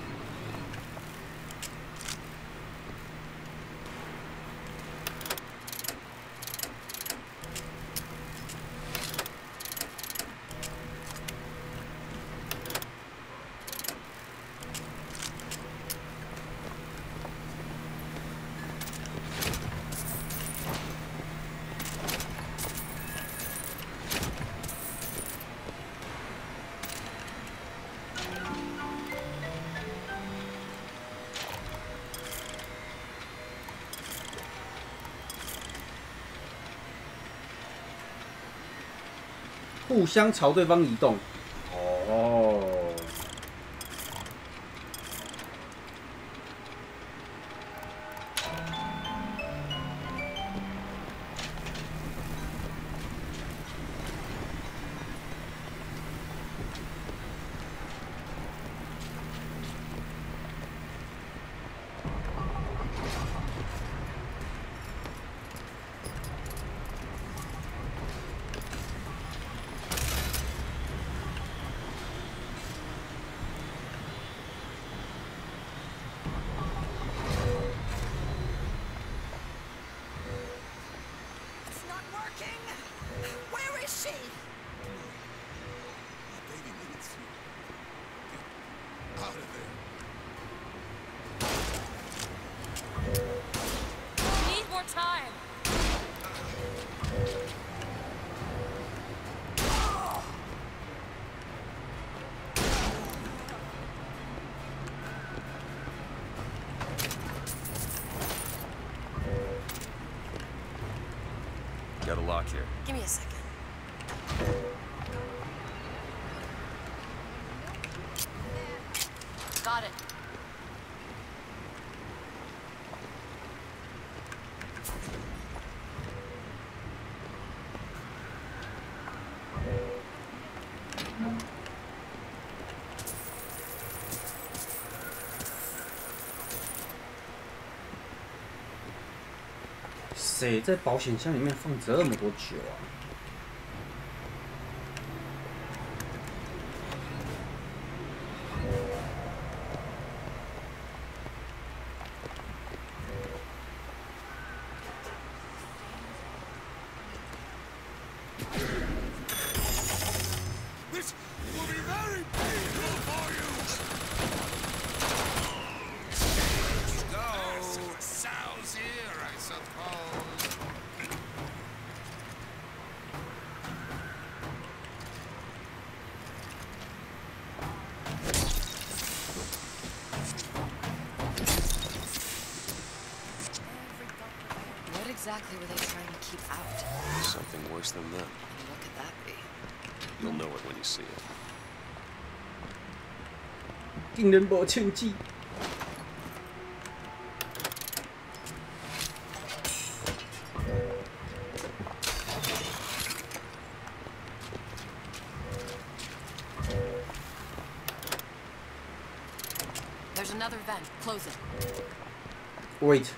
互相朝对方移动。哦。 It's not working. Where is she? My baby needs you. Get out of there. We need more time. Got a lock here. Give me a second. Got it. 谁在保险箱里面放这么多酒啊？ This will be very painful for you. Let's go. Sounds here, I suppose. What exactly were they trying to keep out? Something worse than that. And what could that be? You'll know it when you see it. 竟然无枪支！ another vent. Close it. Wait.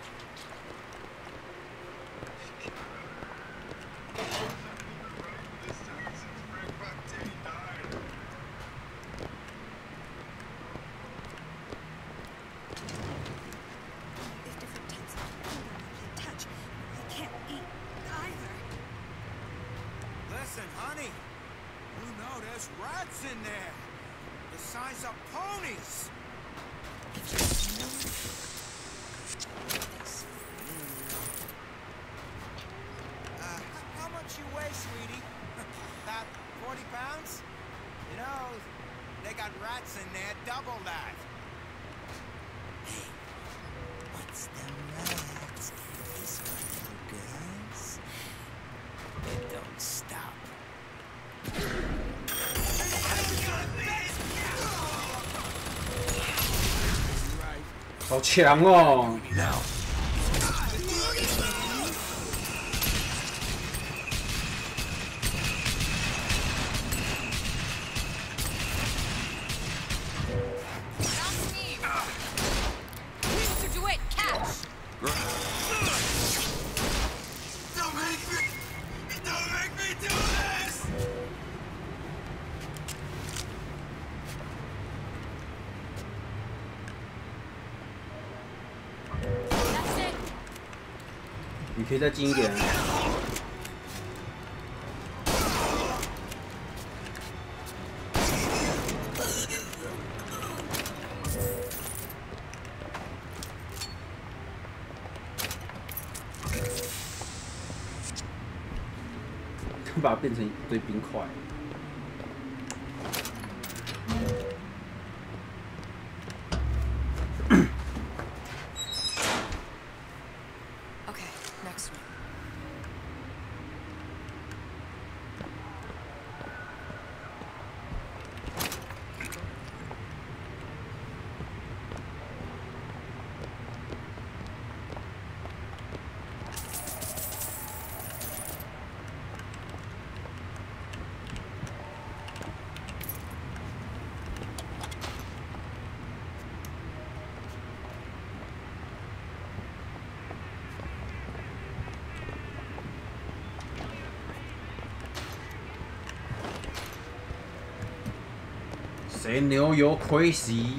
If different types of people they touch, they can't eat either. Listen, honey. You know there's rats in there. The size of ponies. How much you weigh, sweetie? About 40 pounds? You know, they got rats in there double that. Hey, what's them rats? These little girls? They don't stop. 好强哦！ That's me. Mr. DeWitt, catch. Don't make me do this! That's it. 你可以再近一点。把它变成一堆冰块。 Okay, next one. Say no, you're crazy.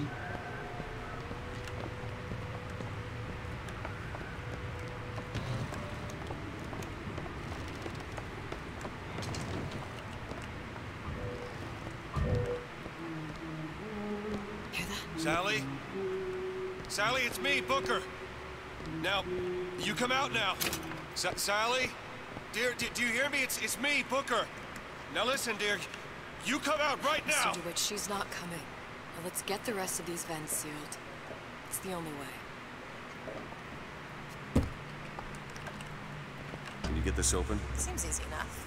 Hear that? Sally? Sally, it's me, Booker. Now, you come out now. Sally? Dear, do you hear me? It's me, Booker. Now listen, dear. You come out right now! Mr. DeWitt, she's not coming. Now let's get the rest of these vents sealed. It's the only way. Can you get this open? Seems easy enough.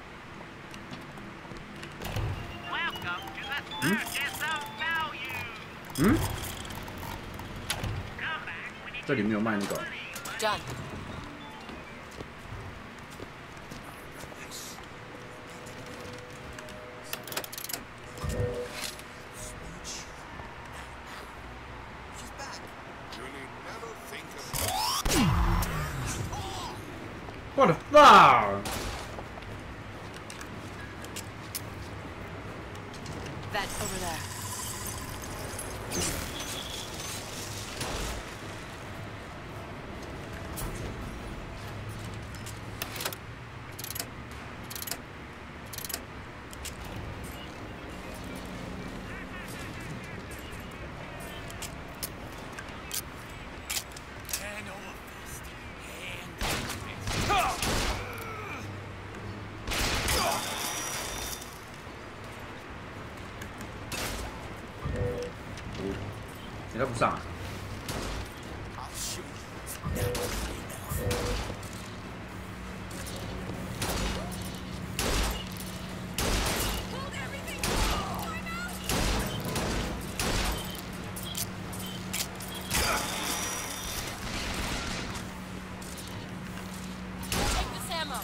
Welcome to the Circus of Value. Come back when you 这里没有卖那个。 Done. What the fuck? Vent over there. 谁都不上、啊。 Take this ammo.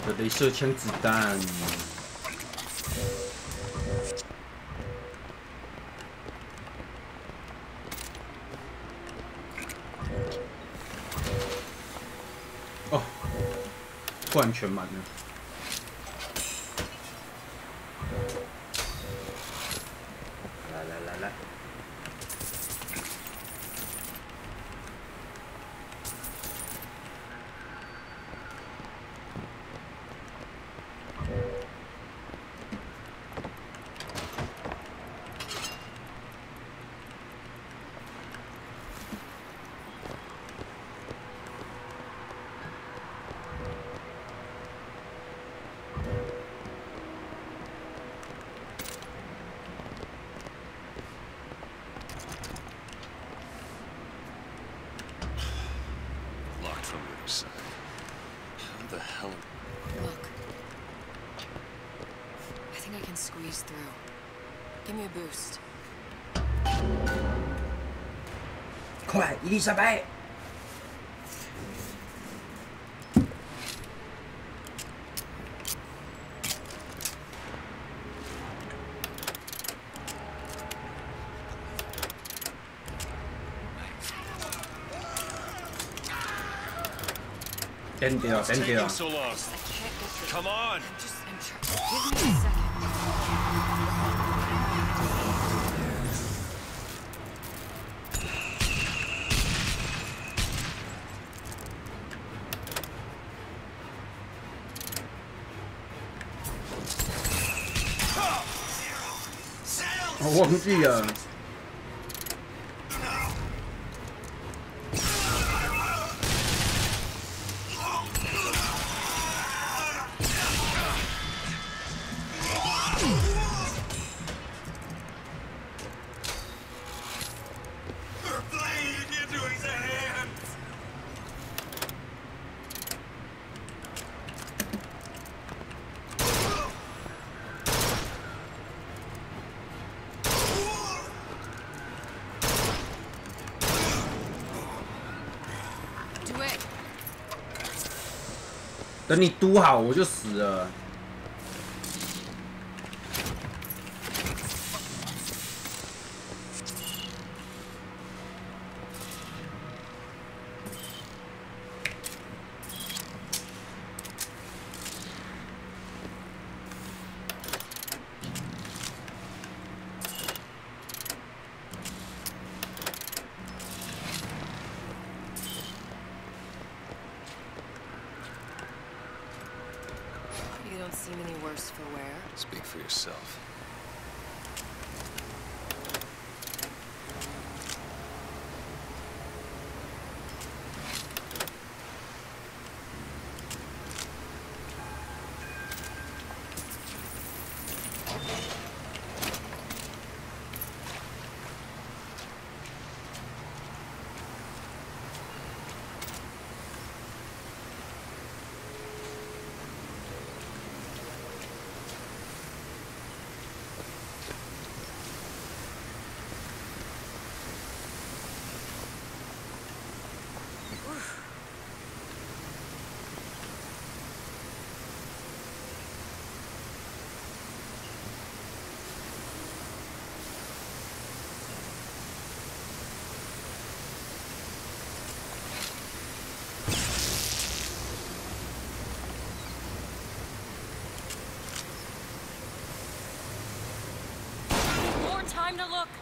的镭射枪子弹。哦，突然全满了。来。 Squeeze through. Give me a boost. 快，伊丽莎白！点掉，点掉。 Come on. Give me a second. 我忘记了。等你嘟好，我就死了。 Seem any worse for wear? Speak for yourself. Time to look.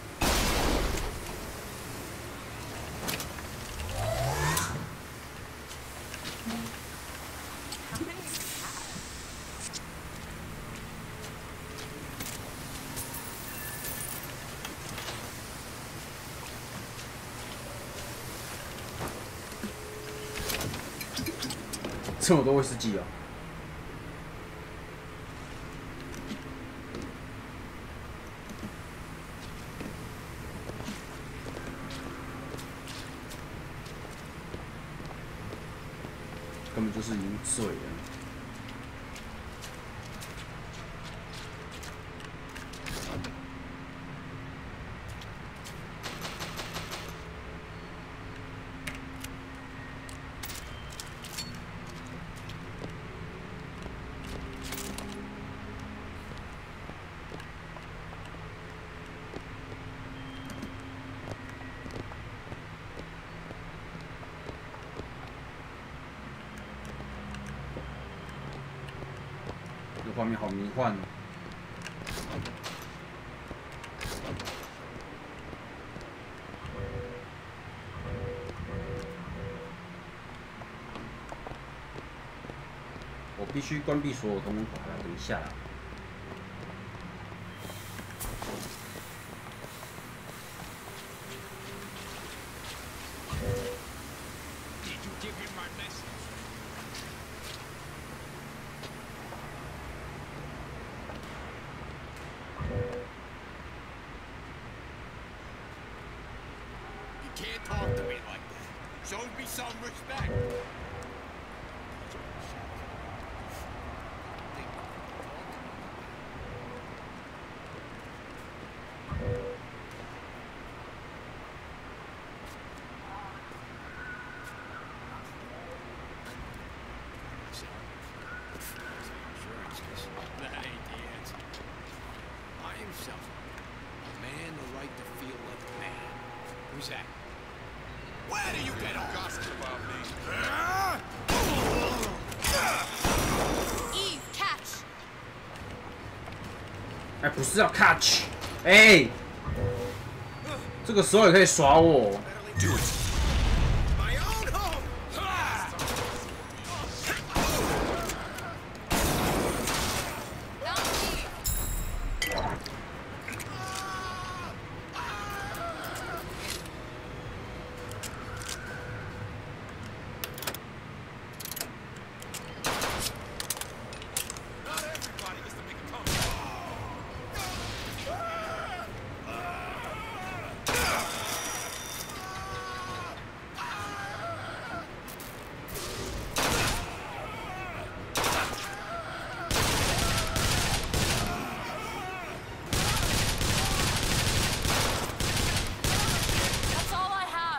How many do you have? 这么多威士忌啊！ 根本就是已经醉了。 画面好迷幻哦。我必须关闭所有通风口。等一下啦。 Can't talk to me like that. Show me some respect. That ain't the answer. I am self. A man the right to feel like a man. Who's that? Where do you get all Gossip about me. Eve, catch! 哎，不是要 catch， 哎，这个时候也可以耍我。 My own home! Not everybody gets to make a comeback. That's all I have.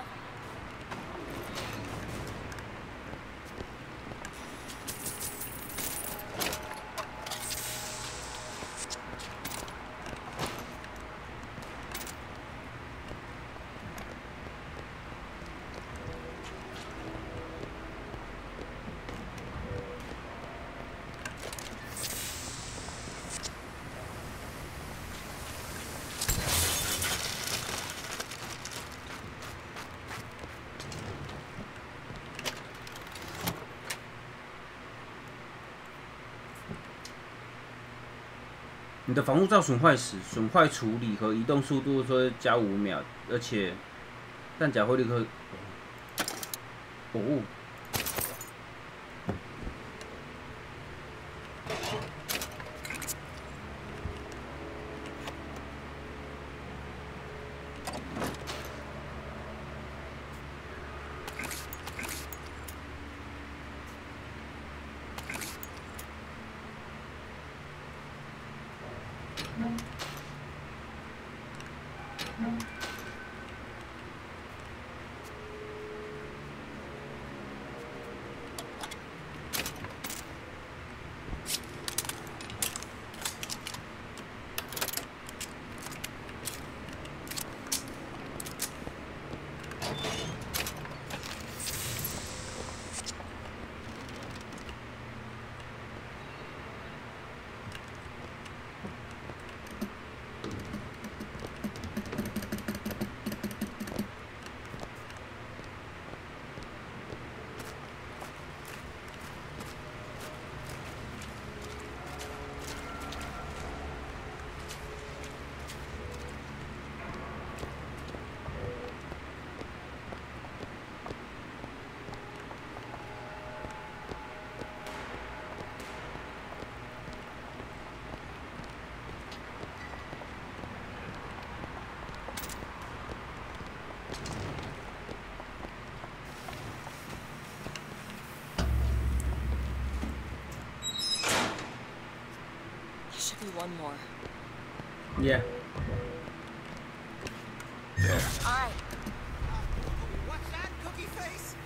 你的防护罩损坏时，损坏处理和移动速度会加5秒，而且弹夹会立刻。哦。 Should be one more. Yeah. There. All right. What's that, cookie face?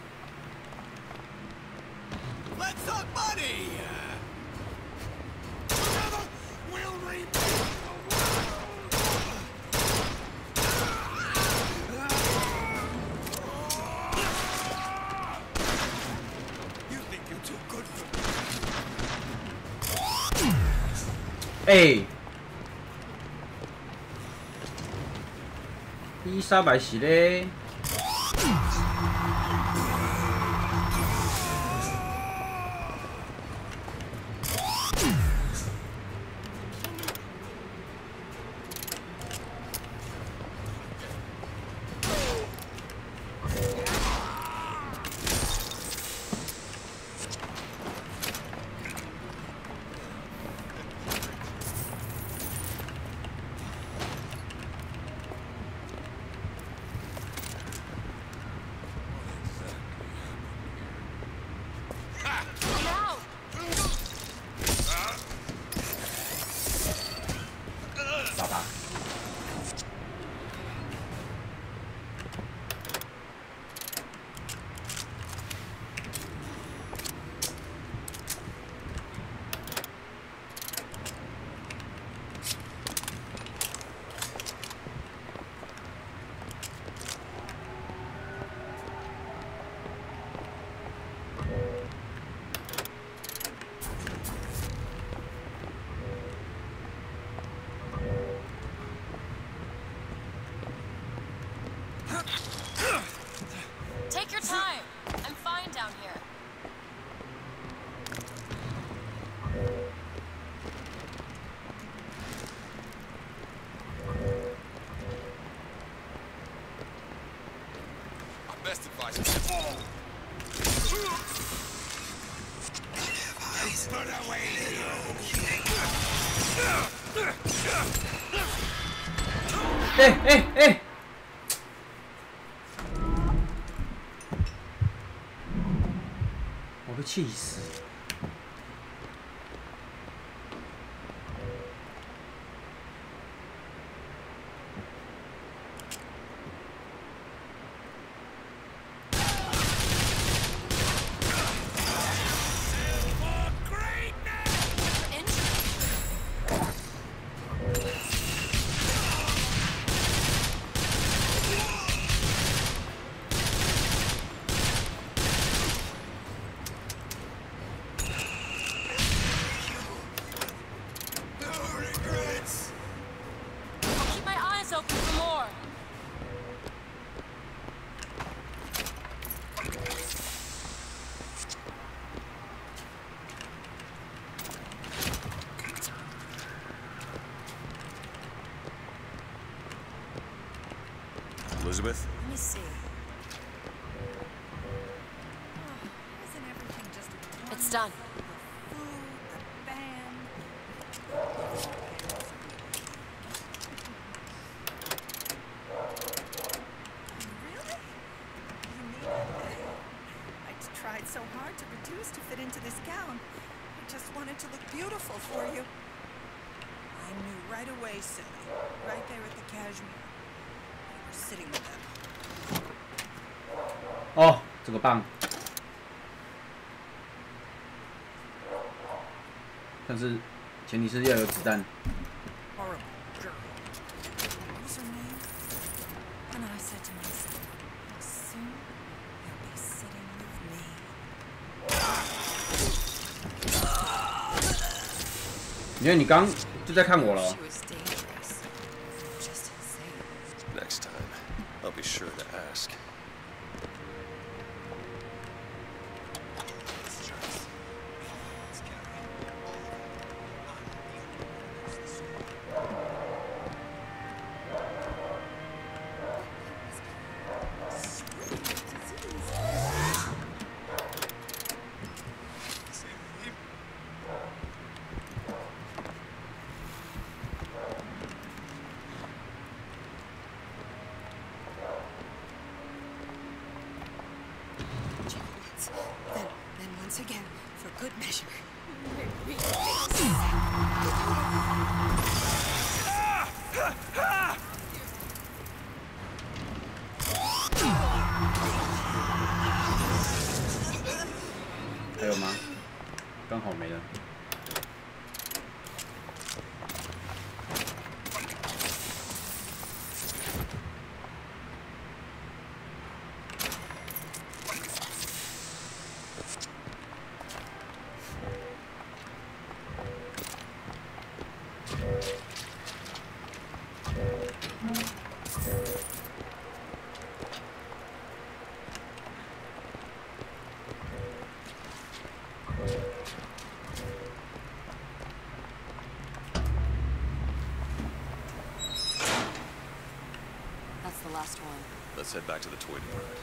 Let's talk money! Together, we'll rebuild the world! You think you're too good for me? 哎，伊丽莎白是咧。 Take your time. I'm fine down here. My best advice is put away. 哎！我被气死！ Elizabeth? Let me see. Oh, isn't everything just wonderful? It's done. The food, the band. Really? You mean I tried so hard to reduce to fit into this gown. I just wanted to look beautiful for you. I knew right away, Silly. Right there at the cashmere. Sitting with them. 哦，这个棒，但是前提是要有子弹。 Horrible girl. What was her name? And I said to myself, soon you'll be sitting with me. 因为你刚就在看我了。 Next time, I'll be sure to ask. Then once again, for good measure. 还有吗？刚好没了。 That's the last one. Let's head back to the toy department.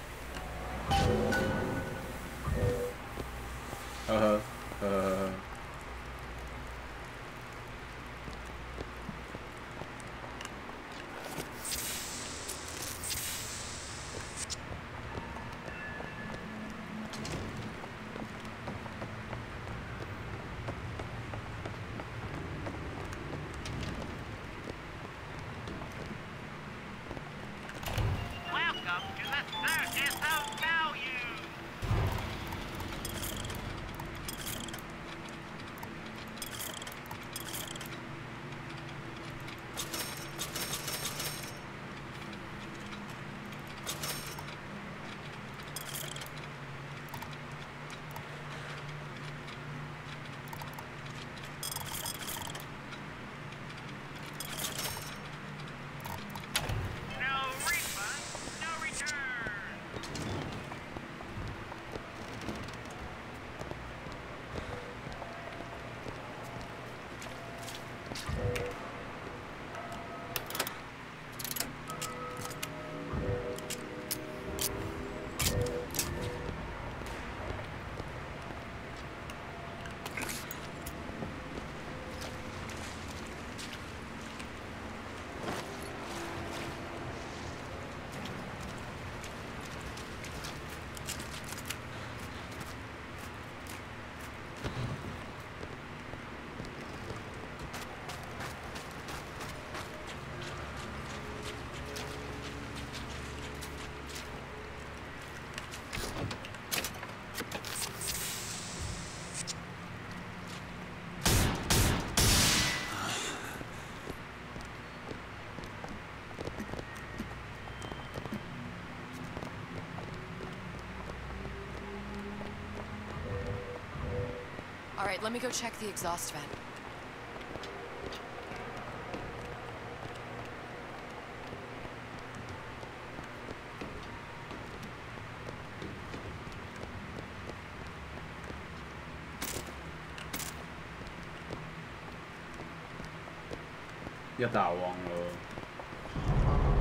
Welcome to the Circus of Value. No refund, no return. All right, let me go check the exhaust vent. 要打王了。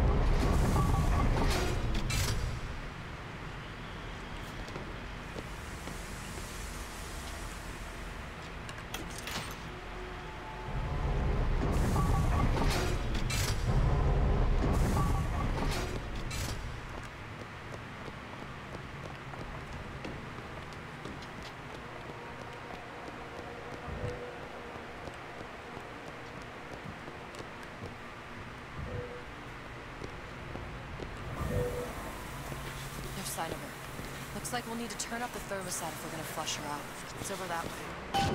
No sign of her. Looks like we'll need to turn up the thermostat if we're gonna flush her out. It's over that way.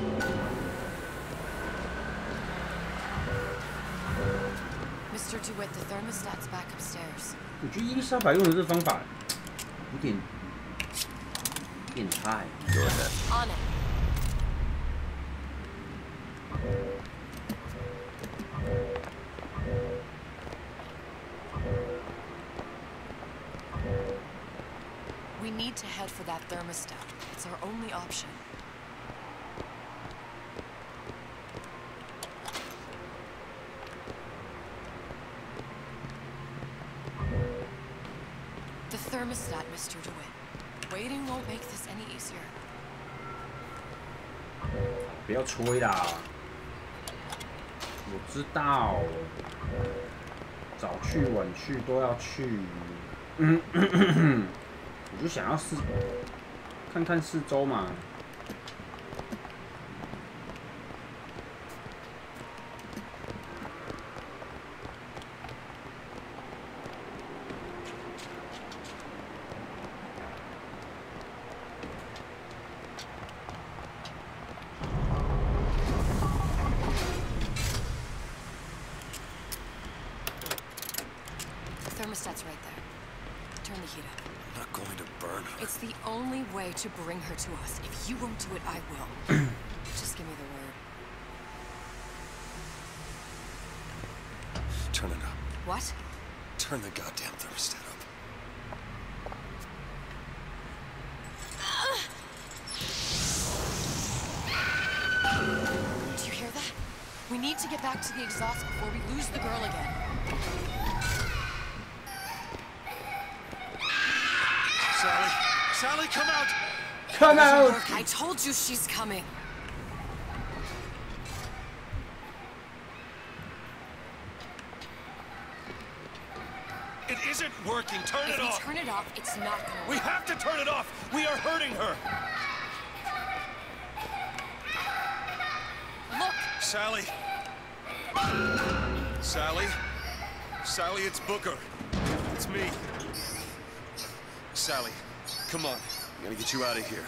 Mr. DeWitt, the thermostat's back upstairs. 我觉得伊丽莎白用的这方法有点变态。 Go ahead. On it. We need to head for that thermostat. It's our only option. The thermostat, Mr. DeWitt. Waiting won't make this any easier. 不要吹啦！我知道，早去晚去都要去。我就想要看看四周嘛。 The thermostat's right there. Turn the heat up. I'm not going to burn her. It's the only way to bring her to us. If you won't do it, I will. Just give me the word. Turn it up. What? Turn the goddamn thermostat up. Do you hear that? We need to get back to the exhaust before we lose the girl again. Sally! Sally, come out! Come out! I told you she's coming. It isn't working. Turn it If we off. turn it off, it's not gonna We work. have to turn it off. We are hurting her. Look! Sally. Sally. Sally, it's Booker. It's me. Sally, come on. I'm gonna get you out of here.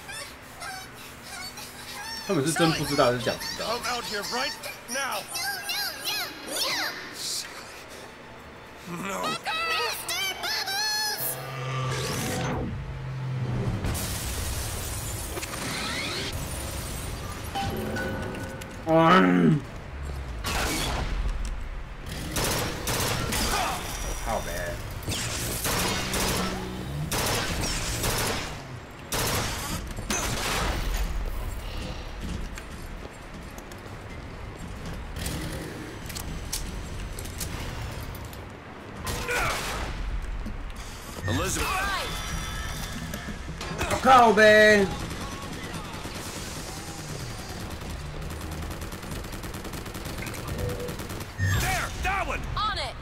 他们是真不知道还是假知道？ Come out here right now. No. How bad? Elizabeth. How bad? There, that one. On it!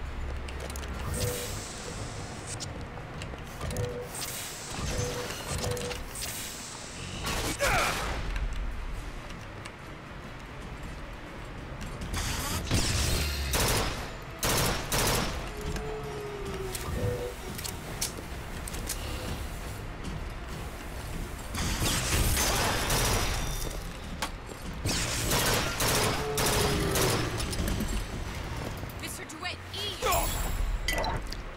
Mr. DeWitt, eat!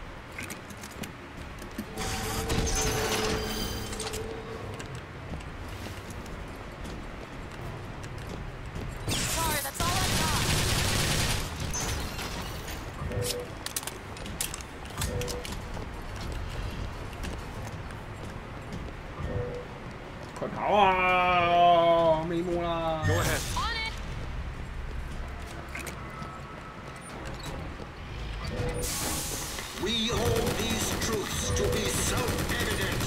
Sorry, that's all I got. 快跑啊！没幕啦！ Go ahead. On it! We hold these truths to be self-evident.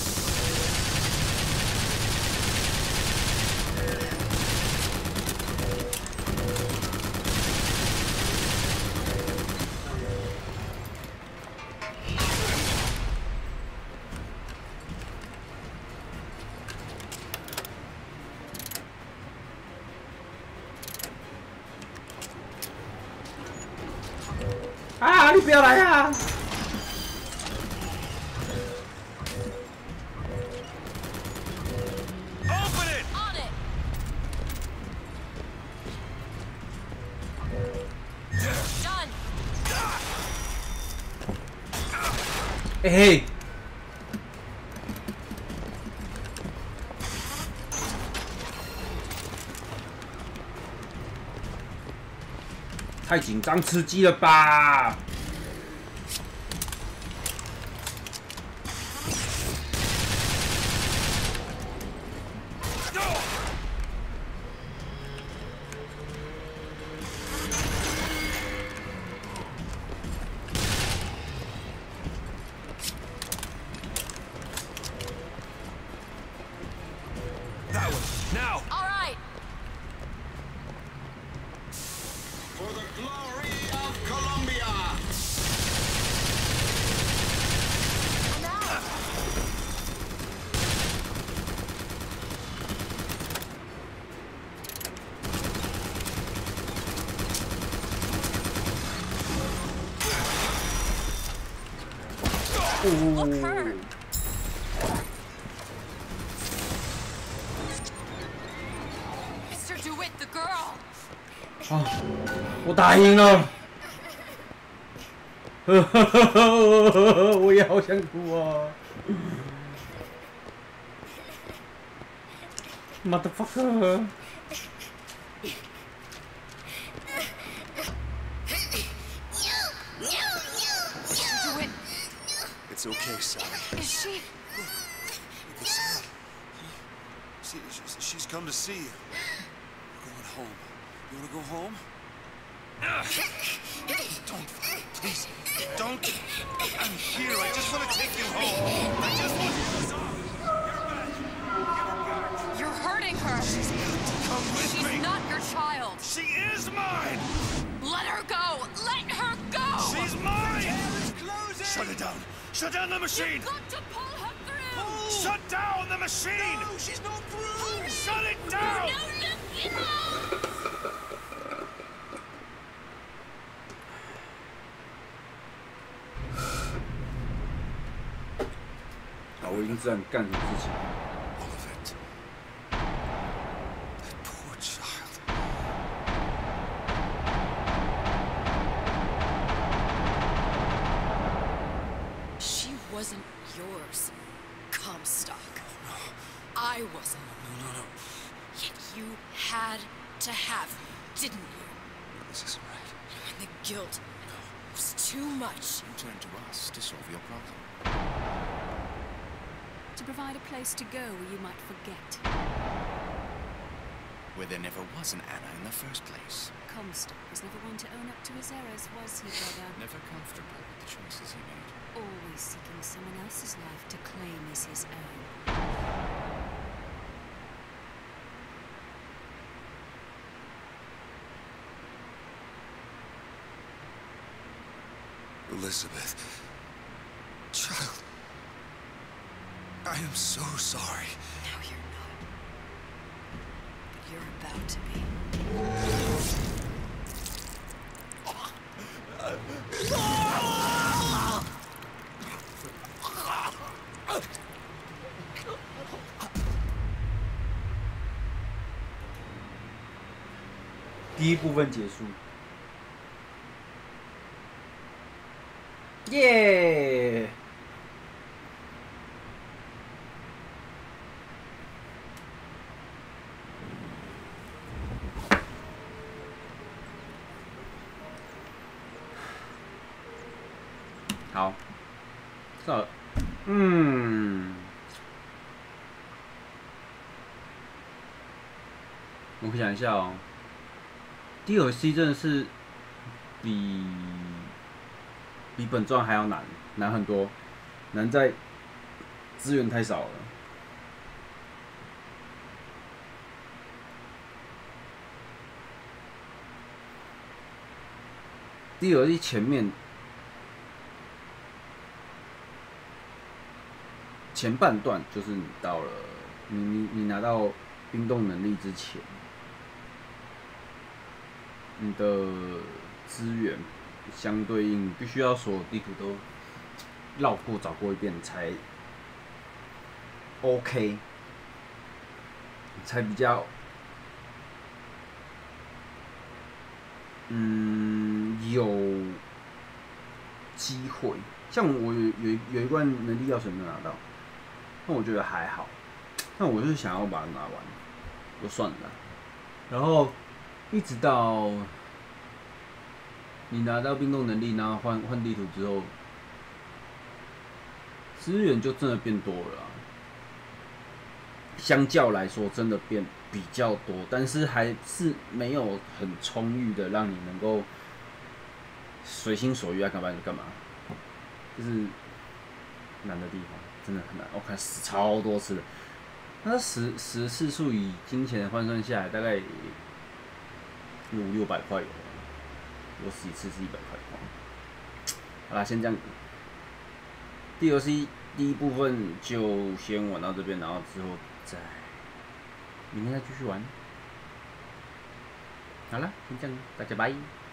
Ah, 啊！你不要来啊！ Open it. On it! Done! 哎嘿！太紧张刺激了吧！ That one. Now. All right! For the glory of Columbia! I'm out! Look her! Mr. DeWitt, the girl! 啊！我打赢了！我也好想哭啊！Motherfucker！ It's okay, Sally. Is she? Look at Sally. She's come to see you. We're going home. You wanna go home? Don't, please, don't. I'm here. I just want to take you home. I just want you. You're hurting her. Come with me. She's not your child. She is mine. Let her go. Let her go. She's mine. Shut it down. Shut down the machine. You've got to pull her through. Shut down the machine. No, she's not through. Shut it down. No. 好，我已经知道你干什么事情。 All of it. That poor child. She wasn't yours, Comstock. I wasn't. No. Yet you had to have me, didn't you? No, this isn't right. And the guilt was too much. You turn to us to solve your problem. To provide a place to go where you might forget. Where there never was an Anna in the first place. Comstock was never one to own up to his errors, was he, brother? Never comfortable with the choices he made. Always seeking someone else's life to claim as his own. Elizabeth. Child. I am so sorry. No, you're not. But you're about to be. 第一部分结束。耶！好，这，我想一下哦。DLC 真的是比本传还要难很多，难在资源太少了。DLC 前半段就是你到了你拿到冰冻能力之前。你的资源相对应必须要所有地图都绕过找过一遍才 OK， 才比较有机会。像我有一罐能力钥匙没有拿到，那我觉得还好，那我就是想要把它拿完，就算了。然后。一直到你拿到冰冻能力，然后换地图之后，资源就真的变多了相较来说，真的变比较多，但是还是没有很充裕的，让你能够随心所欲，爱干嘛就干嘛。就是难的地方，真的很难。我看死超多次的，那10次数以金钱换算下来，大概。500-600块有，我死一次是100块。好啦，先这样。DLC 第一部分就先玩到这边，然后之后再明天再继续玩。好了，先这样，大家拜。